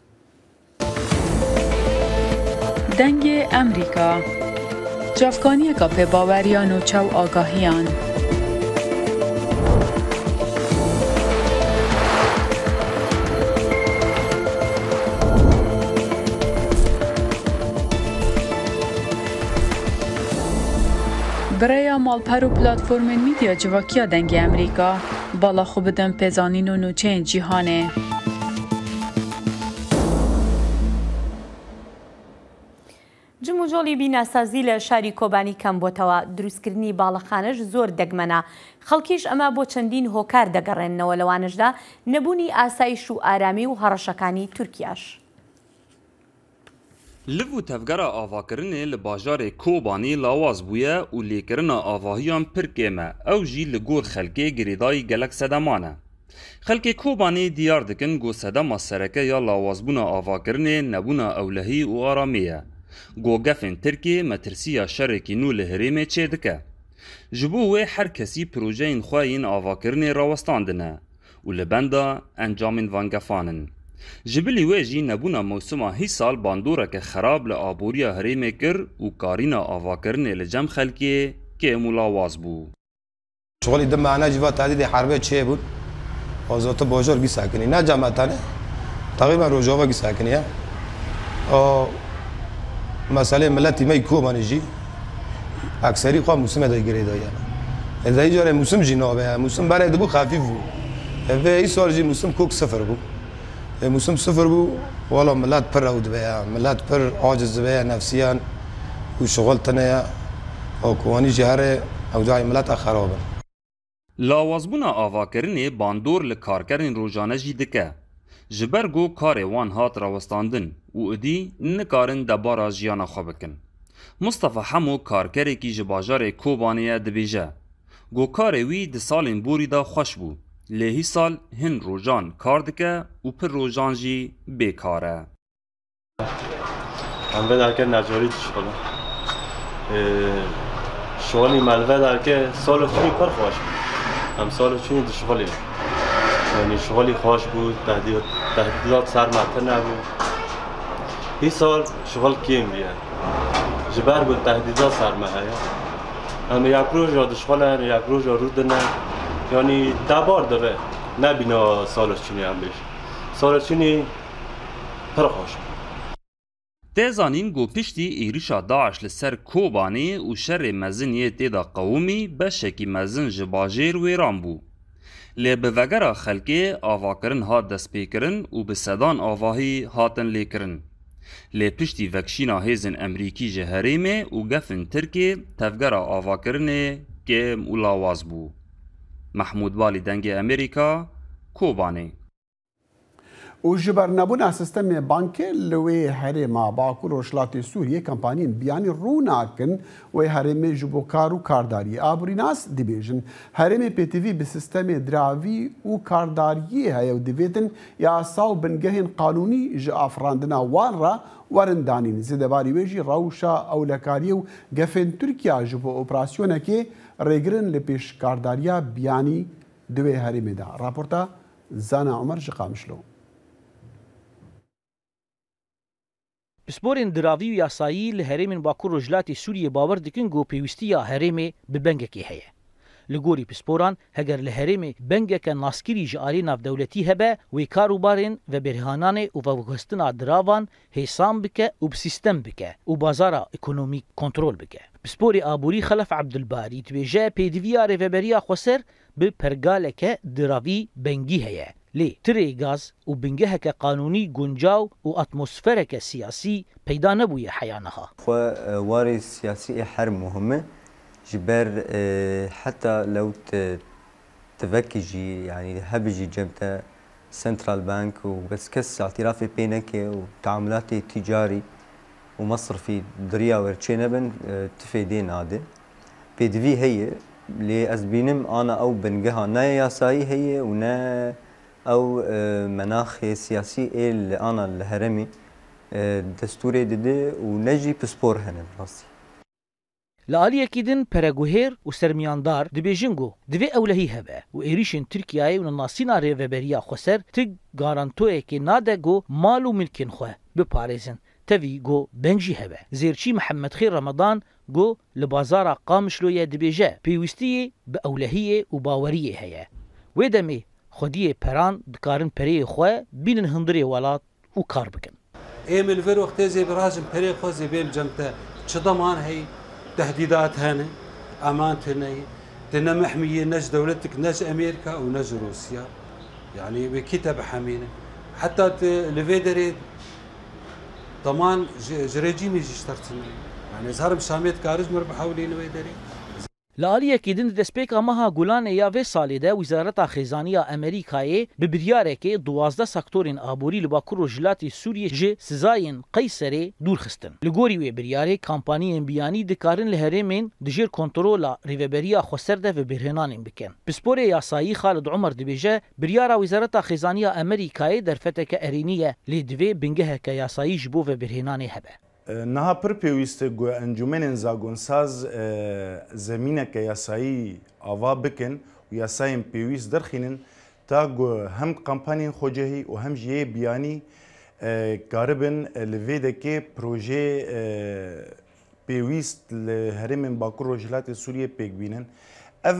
دەنگێ ئەمریکا جافکانیەکە پێباوەریان و چاو ئاگاهیان برای مالپەر و پلاتفۆرمên میدیا civakîya dengê Amerîka bala xwe bidin pêzanîn û nûçeyên cîhanê. جموجۆڵی بیناسازی لە شاری کۆبانی کەم بۆتەوە دروستکردنی باڵەخانەش زۆر دەگمەنە خەڵکیش ئەمە بۆ چەندین هۆکار دەگەڕێنەوە لەوانشدا نەبوونی ئاسایش و ئارامی و هەڕەشەکانی تورکیاش. Liv û tevgera avakirinê li bajarê Kobanî lawaz bûye û lêkirina avahiyan pir kêm e ew jî li gor xelkê girêdayî gelek sedeman e. Xelkê Kobanî diyar dikin got sedema sereke ya lawazbûna avakirinê nebûna ewlehî û aramî ye. Gogefên Tirkiyê metirsiya şerekî nû li Herêmê çê dike. Ji bo wê her kesî projeyên xwe yên avakirinê rawestandine û li benda encamên vangefanin. Ji bilî wê jî nebûna mewsima hî sal bandoreke xerab li aboriya Herêmê kir û karîna avakirinê li cem xelkê kêm û lawaz bû. Şolî di mehna cîva tedîdê herbê çê bûn azota bajor gî sakinî ne cemetane teqrîben rojava gî sakiniye meselê milletî me Kobanî jî ekserî xwe Muslimê de girêdaye ezayî carê Muslim jî nabe ye Muslim berê dibû xefîf bû vê îsal jî Muslim kok sifir bû Muslim sıfır bu, valla millet pir ew dibe ya, millet pir aciz dibe ya nefsiyan û şixol tune ya, Kobanî jî herê ew cayê millet e xerab in. Lawazbûna avakirinê bandor li karkerên rojane jî dike. Ji ber got karê wan hat rawestandin û idî nikarin debara jiyana xwe bikin. Mustafa Hemo karkerekî ji bajarê Kobaniyê dibêje. Got karê wî di salên borî da xweş bû. Lê hî sal hin rojan kar dike û pir rojan jî bêkar e. Em vê derke necarî dişixole. Şolî melve derke salê çûnî pir xweş bû. Em salê çûnî dişixolê. Yani şolî xweş bû, tehdîdat sermetir nebû. Hî sal şixol kêm bûye. Ji ber ku tehdîdat serme heye. Em yek roja dişixolen, yek roja rûdine. Yani debar dibe nebîna salçûnî em bêj. Salçûnî pir xweş. Tê zanîn got piştî êrişa Daeş li ser Kobanî û şerê meziniyê têda qewimî beşekî mezin ji bajêr wêran bû. Lê bi vegera xelkê avakirin hat destpêkirin û bi sedan avahî hatin lêkirin. Lê piştî vekşîna hêzên Emerîkî ji Herêmê û gefên Tirkiyê tevgera avakirinê kêm û lawaz bû. Mahmud Balî dengê Amerîka, Kobanî. و ji ber nebûna sistemê bankê li wê herêma Bakur Rojhilatê Sûriyê kampaniyên biyanî rû nakin wê herêmê ji bo kar û kardariyê. Aborînas dibêjin herêmê pêtivî bi sistemê diravî û kardariyê heye û divêtin yasa û bingehên qanûnî ji afirandina wan re werin danîn. Zêdebarî wê jî rewşa ewlekariyê û gefên Tirkiye ji bo operasyonekê rêgirin li pêşkardariya biyanî di wê herêmê de. Raporta Zana Umer ji Qamişlo. Pisporên diravî û yasayî li herêmên Bakur Rojhilatê Sûriyê bawer dikin ku pêwîstiya herêmê bi bengekê heye. Li gorî pisporan heger li herêmê bengeke naskirî ji alî navdewletî hebe wê karûbarên veberîhananê û vevxistina diravan hêsan bike û bi sîstem bike û bazara ekonomîk kontrol bike. Pisporê aborî Xelef Ebdulbarî dibêje pêdiviya rêveberiya Xweser bi pergaleke diravî bengî heye. Lê tirê gaz û bingeheke qanûnî guncaw û atmosfereke siyasî peyda nebûye heya niha. Xwe warê siyasî her muhim e ji ber heta lew tivekî jî yanî hebe jî cem Central Bank û bes kes îtirafê pê neke û teamûlatê tîcarî û mesrifî diriya werçê nebin tifê dê nade. Pêdivî heye lê ez bînim ana ew bingeha ne yasayî heye û ne ew menaxê siyasî ê li ana li herêmê destûrê dide û ne jî pispor hene rastî. Li aliyekî din pereguhêr û sermiyandar dibêjin got divê ewlehî hebe û êrişên Tirkiyeyê û nasîna rêveberiya Xweser tik garantoyekê nade got mal û milkên xwe biparêzin. Tevî got beng jî hebe. Zêrçî Mihemmedxêr Remedan got li bazara Qamişloyê dibêje pêwîstiyê bi ewlehiyê û baweriyê heye. Wê demê xwediyê peran dikarin pereyê xwe bînin hindirê welat û kar bikin. Em li vê wextê zêbirazin perê xwe zêbêl cemte çi deman heye tehdîdat hene eman tune te ne mehmiyê ne ji dewletik ne ji Amerîka û ne ji Rûsya. Yani wekî te bihemîne. Heta li vê derê deman ji rejîmê jî ji tersine. Yani ez herim Şamê dikaris mir bihewlî li wê derê. Li aliyekî din di destpêka meha Gulanê ya vê salê de Wîzareta Xêzaniya Amerîkayê bi biryarekê duwazde sektorên aborî li Bakur Rojhilatê Sûriyê ji sizayên Qeyserê dûrxistin. Li gorî wê biryarê kampaniyên biyanî dikarin li herêmên di jêr kontrola rêveberiya Xweser de veberhênanên bikin. Pisporê yasayî Xalid Umer dibêje biryara Wîzareta Xêzaniya Amerîkayê derfeteke erînî ye lê divê bingeheke yasayî ji bo veberhênanê hebe. Niha pir pêwîst e ku encûmenên zagonsaz zemîneke yasayî ava bikin û yasayên pêwîst derxînin ta ku hem kampanyên xwecehî û hem jî yê biyanî karibin li vê dekê projê pêwîst li herêmên Bakur Rojhilatê Sûriyê pêk bînin. Ev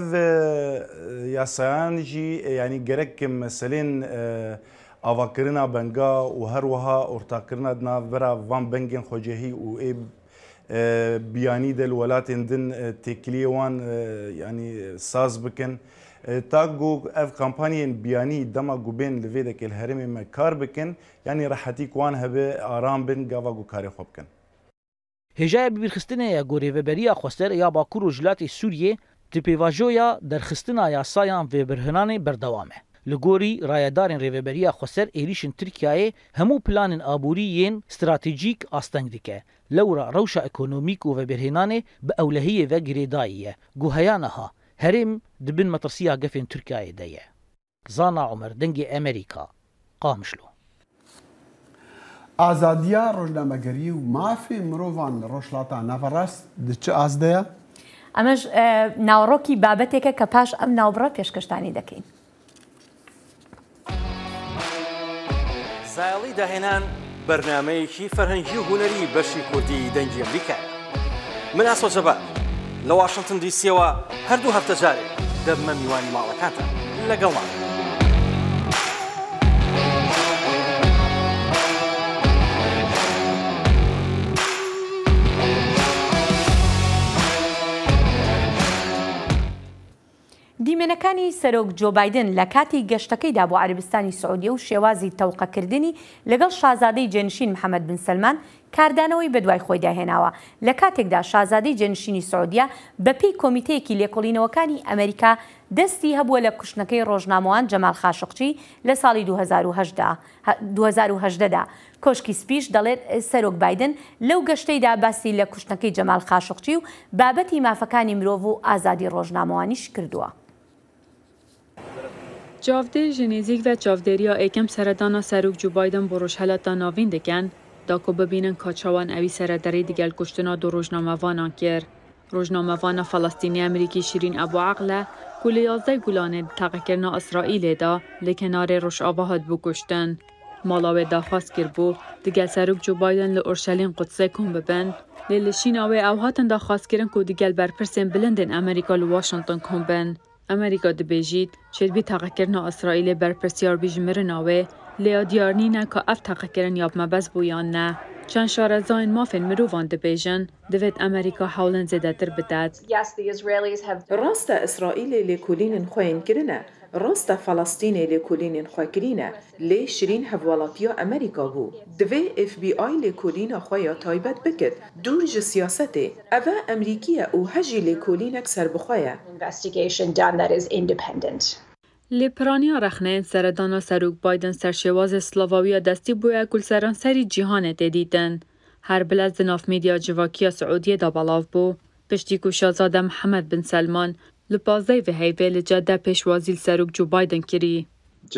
yasayan jî yanî gerek meselên avakirina benga û her wiha ortakkirina di navbera van bengên xwecehî û ê biyanî de li welatên din têkiliyê wan yanî saz bikin. Ta ku ev kampanyên biyanî dema ku bên li vê dekê li herêmê me kar bikin yanî rehetî ku wan hebe aram bin gava ku karê xwe bikin. Hêjaya bibîrxistinê ya gorêveberiya Xweser ya Bakur Rojhilatê Sûriyê di pêvajoya derxistina yasayan veberhênanê berdewam e. Li gorî rayedarên rêveberiya Xweser êrişên Tirkiyeyê hemû planên aborî yên stratejîk asteng dike. Lewra rewşa ekonomîk û veberhênanê bi ewlehiyê ve girêdayî ye. Gu heya niha herêm dibin metirsiya gefên Tirkiyeyê de ye. Zana Umer dengê Amerîka Qamişlo. Azadiya rojnamegerî û mafê mirovan li rojhilata Navrast di çi az de ye? Em ji nawerokî babeteke ke paş em navbera pêşkeştanî dekin. زایڵی داهێنان بەرنمەیەکی فەرهەنگی و هوەری بەشی کوردی دەنگی ئەمریکا. من ئاسۆ جەبار لە واشنگتن دیسیەوە هەردوو هەفتە جارێک دەبمە میوانی ماڵەکانتان لەگەڵمان. دیمێ پەرلەمانەکانی سەرۆک جۆ بایدن لە کاتی گەشتەکەیدا بۆ عەربستانی سعودیە و شێوازی تەوقەکردنی لەگەڵ شازادەی جێنشین محەممەد بن سەلمان کاردانەوەی بەدوای خۆی داهێناوە لە کاتێکدا شازادەی جێنشینی سعودیە بەپێی کۆمیتەیەکی لێکۆڵینەوەکانی ئەمریکا دەستی هەبووە لە کوشتنەکەی ڕۆژنامەوان جەمال خاشقچی لە ساڵی دوو هەزار و هەژدەدا. کۆشکی سپیش دەڵێت سەرۆک بایدن لەو گەشتەیدا باسی لە کوشتنەکەی جەمال خاشقچی و بابەتی مافەکانی مرۆڤ و ئازادی ڕۆژنامەوانیش کردووە. Çavdê ji nêzik ve çavdêriya êkem seredana Serok Joe Biden bo rojhelata navîn dikin, da ku bibînin ka çawan evî serederê digel kuştina du rojnamevanan kir. Rojnamevana Falastînî Amerîkî Şîrîn Ebu Aqle ku li yazdeh gulanê di teqekirina İsraîlê da li kenarê Rojava hat bû kuştin. Mala wê daxwaz kirbû digel Serok Joe Biden li Urşelîn Qudsê kom bibin, lê li şîna wê ew hatin daxwazkirin ku digel berpirsên bilindên Amerîka li Washington kom bin. Amerîka dibêjît çêbî teqekirina İsraîlê berpirsiyar bijmirina wê lêya diyar nîne ka ev teqekirin ya mebez bû yan ne. Çend şarezayên mafên mirovan dibêjin, divêt Amerîka hewlên zêdetir bide. Rast e İsraîlê lêkolînên xwe yên kirine, rast e Falastînê lêkolînên xwe kirîne, lê şirîn hevwelatiya Amerîka bû. Divê F B I lêkolîna xwe ya taybet bikir, dûr ji siyasetê. Ev e Emerîkî ye û hejî lêkolînek serbixwe ye. Lê piraniya rexneyên seredana Serok Biden serşêwazê Slavawiya destî bûye ku seranserî cîhanê tê dîtin. Her bilez di navmedya civakiya Siûdiyê de belav bû, piştî ku Şazade Mihemed bin Selman li pazdeh ve heyvê li cadde pêşwazî li Serok Joe Biden kirî.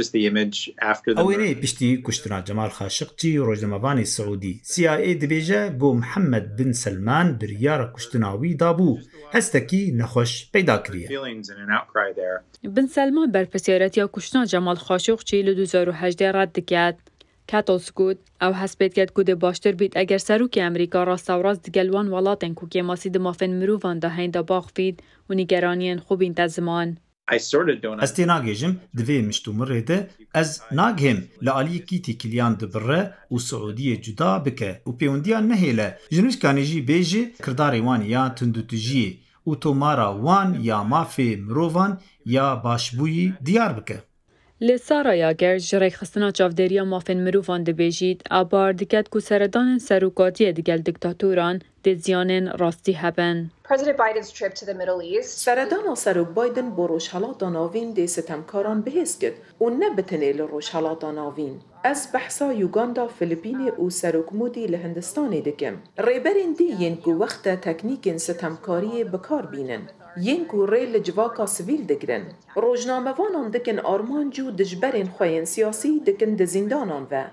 Ew piştî kuştina Cemal Xaşiqçî rojnamevanê Siûdî C I A dibêje ku Mihemed bin Selman biryara kuştina wî dabû, hestekî nexweş peyda kiriye. Bin Selman berpirsiyaretiya kuştina Cemal Xaşiqçî li du hezar û hejdê red diket. Kettles got ew hespêt ket ku dê baştir bît eger Serokê Amerîka rastew digel wan welatên ku kêmasî di mafên mirovan de hên de baxfîd û nîgeraniyên xwe bîn te ziman. Ez tê nagêjim divê miştûmirê de ez naghêm li aliyekî têkiliyan dibire û Siûdiyê cuda bike û pêwendiyan nehêle ji nivîskanê jî bêje kirdarê wan ya tundutujiyê û tomara wan ya mafê mirovan ya başbûyî diyar bike. Lê Sara Yager ji rêxistina çavdêriya mafên mirovan dibêjît a bar diket ku seredanên serokatiyê digel diktatoran dê ziyanên rastî hebin. Seredana Serok Biden bo rojhelata navîn dê sitemkaran bihêz kir û ne bitinê li rojhelata navîn. Ez behsa Uganda, Filipînê û Serokmûdî li Hindistanê dikim. Rêberên dî yên ku wexta teknîkên sitemkariyê bikar bînin. Yên ku rê li civaka sivîl digirin. Rojnamevanan dikin armanc û dijberên xwe yên siyasî dikin di zîndanan ve.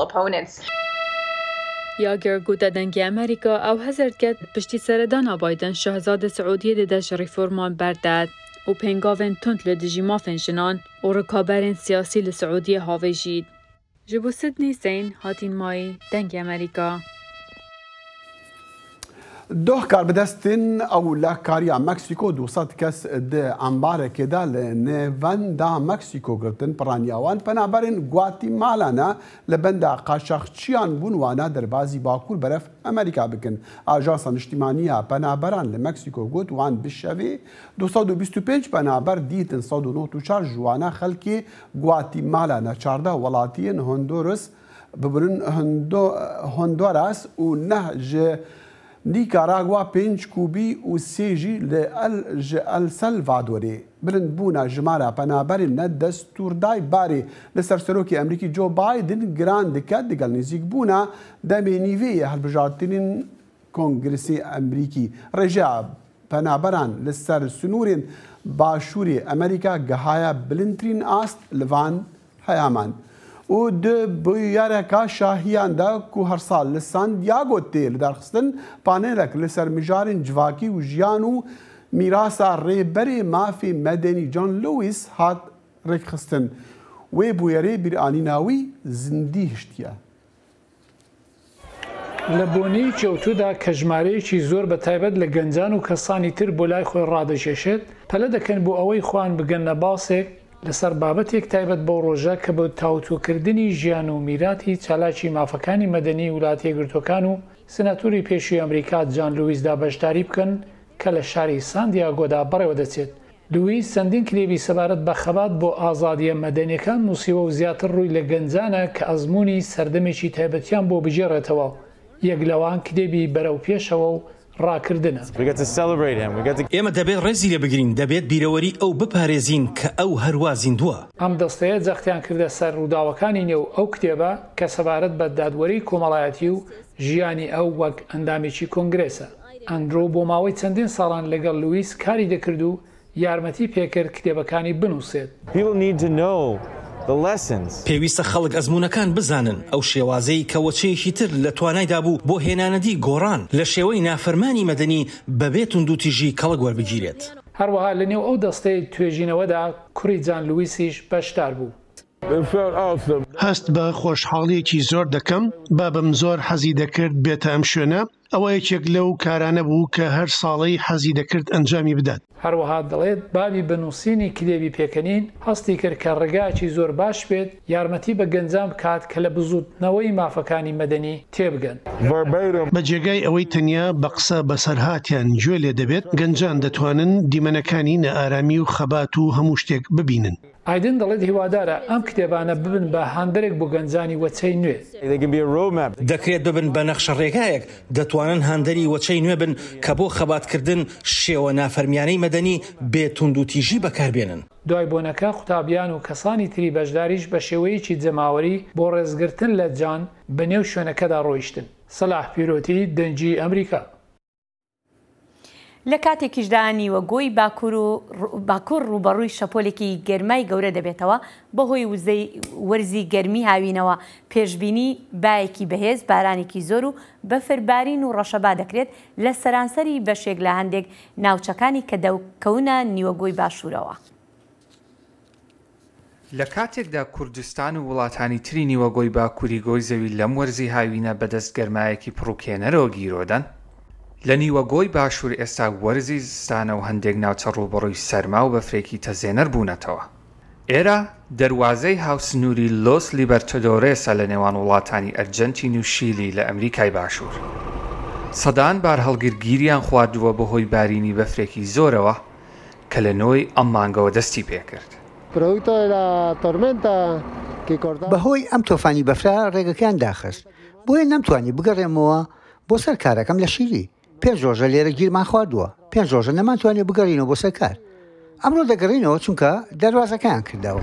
Yager gote dengê Amerîka ew hezir ket piştî seredana Biden şehzade Siûdiyê dide ji reforman berdet û pêngavên tund li dijî mafên jinan û rikaberên siyasî li Siûdiyê havêjît. Ji bo Sydney Zeyn hatîn mayî dengê Amerîka. Doh karbidestin ew li kariya Meksîko du sed kes di embarekê de li nêvenda Meksîko girtin piraniya wan penaberên Guatemala ne li benda qaşaxçiyan bûn wana derbasî Bakur beref Amerîka bikin. Ajansa Niştimaniya Penaberan li Meksîko got wan bi şevê du sed û bîst û pênc penaber dîtin sed û nod û çar ji wana xelkê Guatemala ne çardeh welatiyên Honduras bibirin Honduras û neh ji Nikaragua pênc Kubî û sê jî li ji El Salvadorê birindbûna jimara penaberên ne destûrday barê li ser Serokê Emerîkî Joe Biden giran dike digel nêzîkbûna demê nîvê yê hilbijartinên Kongresê Emerîkî. Rêjeya penaberan li ser sunûrên Başûrê Amerîka gihaya bilindtirîn ast li van heyaman. û di bûyereka şahiyan de ku her sal li Santiago tê li derxistin panêrek li ser mijarên civakî û jiyan û mîrasa rêberê mafê medenî John Lewis hat rêkxistin. Wê bûyerê bîranîna wî zindî hiştiye. Li Bonî Çewtû de kejmareyekî zor bi taybet li gencan û kesanî tir bo lay xwe radişeşet, pele dikin bo ewey xwan bigin nebasek li ser babetێک taybet bo roja ke bi tawtûkirdinî jiyan û mîratî çalakî mafekanî medenî Wîlatiyê Girtokan û Senatûrê Pêşî Amerîka John Lewis da beşdarî bikin ke li şarê Santiago da berê dechêt. لویس چەندین کتێبی سەبارەت بە خەبات بۆ ئازادیە مەدەنیەکان نووسیوە و زیاتر ڕووی لە گەنجانە کە ئەزمموی سەردەمێکی تایبەتیان بۆ بژێڕێتەوە. یەک لەوان کتێبی بەرەو پێشەوە و ڕاکردنە. ئێمە دەبێت ڕێزی لێ بگرین، دەبێت بیرەوەری ئەو بپارێزین کە ئەو هەروە زیندووە. ئەم دەستەیە جەختیان کردە سەر ڕووداوەکانی نێو ئەو کتێبە کە سەبارەت بە دادوەری کۆمەڵایەتی و ژیانی ئەو وەک ئەندامێکی کۆنگرێسە. ئەندرۆ بۆ ماوەی چەندین ساڵان لەگەڵ لویس کاری دەکرد و یارمەتی پێکرد کتێبەکانی بنووسێت. پێویستە خەڵک ئەزمونونەکان بزانن ئەو شێوازەی کەوەچەیەکی تر لە توانایدا بوو بۆ هێنانەدی گۆڕان لە شێوەی نافەرمانی مەدەنی بەبێت و دووتیژی کەڵک وەربگیرێت. هەروەها لە نێو ئەو دەستەی توێژینەوەدا کوڕی جان لویسیش بەشدار بوو. هەست بە خۆشحاڵیەکی زۆر دەکەم، با بەم زۆر حەزی دەکرد بێتە ئەم شوێنە، ئەوە یەکێک لەو کارانە بوو کە هەر ساڵەی حەزی دەکرد ئەنجامی بدات. هەروەها دەڵێت بابی بنووسینی کتێبی پێکەنین هەستی کرد کە ڕێگاکی زۆر باش بێت یارمەتی بە گەنجان بکات کە لە بزوتنەوەی مافەکانی مەدەنی تێبگەن. بە جێگای ئەوەی تەنیا بە قسە بەسەرهاتیان گوێ لێ دەبێت، گەنجان دەتوانن دیمەنەکانی نەئارامی و خەبات و هەموو شتێک ببینن. ئایدن دەڵێت هیوادارە ئەم کتێبانە ببن بە هاندێک بۆ گەنجانی وەچەی نوێ. دەکرێت ببن بە نەخشە ڕێگایەک دەتوانن هاندەری وەچەی نوێ بن کە بۆ خەباتکردن شێوە نافەرمیانەی مەدەنی بێتوند و تیژی بەکاربێنن. دوای بۆنەکە قوتابیان و کەسانی تری بەشداریش بە شێوەیەکی جەماوەری بۆ ڕێزگرتن لە جان بەنێو شوێنەکەدا ڕۆیشتن. سەلاح پیرۆتی، دەنگی ئەمریکا. لە کاتێکیشدا نیوەگۆی باکوور ڕوبەڕووی شەپۆلێکی گەرمای گەورە دەبێتەوە بەهۆی وەرزی گەرمی هاوینەوە پێشبینی بایەکی بەهێز بارانێکی زۆر و بەفربارین و ڕەشەبا دەکرێت لە سەرانسەری بەشێک لە هەندێک ناوچەکانی کە دەوکەونە نیوەگۆی باشوورەوە. لە کاتێکدا کوردستان و وڵاتانی تری نیوەگۆی باکووری گۆی زەوی لەم وەرزی هاوینە بەدەست گەرمایەکی پڕوکێنەرەوە گیرۆدەن، لە نیوەگۆی باشوور ئێستا وەرزی زستانە و هەندێک ناوچە ڕوبەڕووی سەرما و بەفرێکی تەزێنەر بوونەتەوە. ئێرە دەواازەی هاوسنووری لۆس لیبەرتەدۆرێسە لە نێوان وڵاتانی ئەرجەنتین و شیلی لە ئەمریکای باشوور. سەدان بار هەڵگرگیریان خواردووە بەهۆی بارینی بەفرێکی زۆرەوە کە لە نۆی ئەم مانگەوە دەستی پێکرد. بەهۆی ئەم تۆفانی بەفرا ڕێگەکان داخست، بۆیە نەمتوانی بگەڕێمەوە بۆ سەر کارەکەم لە شیلی. پێنج ڕۆژە لێرە گیرمان خواردووە، پێنج ڕۆژە نەمانتوانێت بگەڕینەوە بۆ سەرکار. ئەمڕۆ دەگەڕینەوە چونکە دەواازەکەیان کردەوە.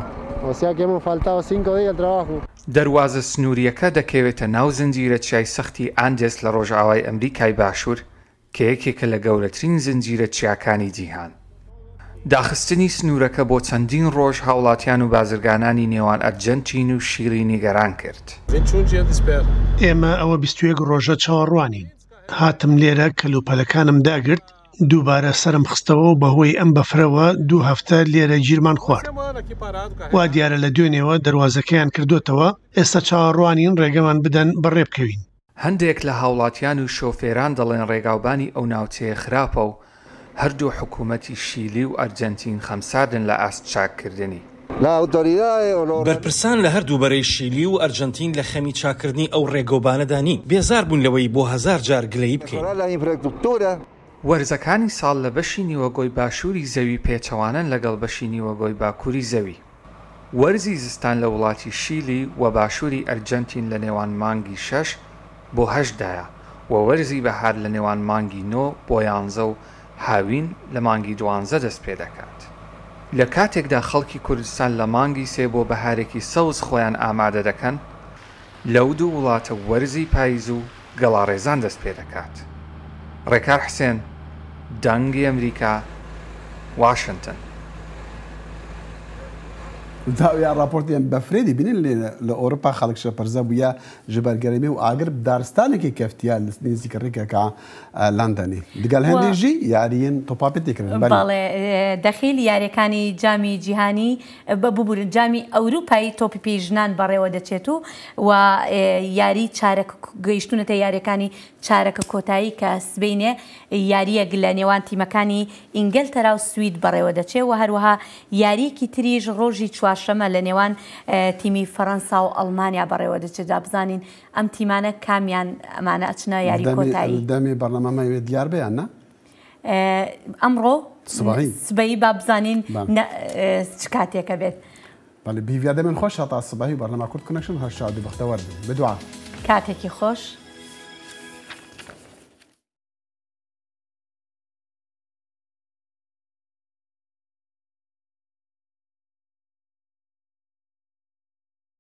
دەواازە سنووریەکە دەکەوێتە ناو زنجیرە چای سەختی ئاندێس لە ڕۆژئاوای ئەمریکای باشوور کە یەکێکە لە گەورەترین زنجیرە چیاکانی جیهان. داخستنی سنوورەکە بۆ چەندین ڕۆژ هاوڵاتیان و بازرگانانی نێوان ئەرجەنتین و شیلی نیگەران کرد. ئێمە ئەوە بیست و یەک ڕۆژە چاوەڕوانین. هاتم لێرە کەلوپەلەکانم داگرت، دووبارە سرم خستەوە و بەهۆی ئەم بەفرەوە دوو هەفتە لێرە گیرمان خوارد. وا دیارە لە دوێنێەوە دەواازەکەیان کردوتەوە، ئێستا چاوەڕوانین ڕێگەمان بدەن بەڕێ بکەوین. هەندێک لە هاوڵاتیان و شۆفێران دەڵێن ڕێگاوبانی ئەو ناوچەیە خراپە و هەردوو حکوومەتی شیلی و ئەرجەنتین خەمساردن لە ئاست چاککردنی. بەرپرسان لە هەردوو بەرەی شیلی و ئەرجەنتین لە خەمی چاکردنی ئەو ڕێگەوبانەدا نین، بێزار بوون لەوەی بۆ هەزار جار گلەیی بکەین. وەرزەکانی ساڵ لە بەشی نیوەگۆی باشووری زەوی پێچەوانن لەگەڵ بەشی نیوەگۆی باکووری زەوی. وەرزی زستان لە وڵاتی شیلی و باشووری ئەرجەنتین لە نێوان مانگی شەش بۆ هەشدایە و وەرزی بەهار لە نێوان مانگی نۆ بۆ یانزە و هاوین لە مانگی دوانزە دەست پێ دەکات. لە کاتێکدا خەڵکی کوردستان لە مانگی سێ بۆ بەهارێکی سەوز خۆیان ئامادە دەکەن، لەو دوو وڵاتە وەرزی پاییز و گەڵاڕێزان دەست پێ دەکات. ڕێکار حسێن، دەنگی ئەمریکا، واشنگتن. داویا راپۆرتیان بەفرێدی بینین لە ئەوروپا خەڵکشە پەرزە بووە ji ber gerêmê û agir darstanekê keftiya li nêzîka rêkeka Londonê. Digel hêndê jî yariyên topapê têkirin. Balê dexîl yarekani camî cîhanî bibû camî Ewropayî topî pêjinan berêwe deçêt û we yarî çarek gihîştûnete yarekanî çareka kotayî ke sibêne yariyek li nêwan tîmekanî İngiltera û Swîd berêwe deçê û her wiha yarîyekî tirî ji rojî çwarşeme li nêwan tîmî Fransa û Almanya berêwe deçê da bizanîn em tîmane kamiyan emane eçine yarî kotayî. Demê bernameya wê diyar be yan ne? Emro سبەی سبەی با بزانین چ کاتێکە بێت بەڵێ بیڤیا دەمێن خۆش هەتا سبەی بەرنەما کورد کنەشن هەر شاد و بەختەوەرد بدوعا کاتێکی خۆش.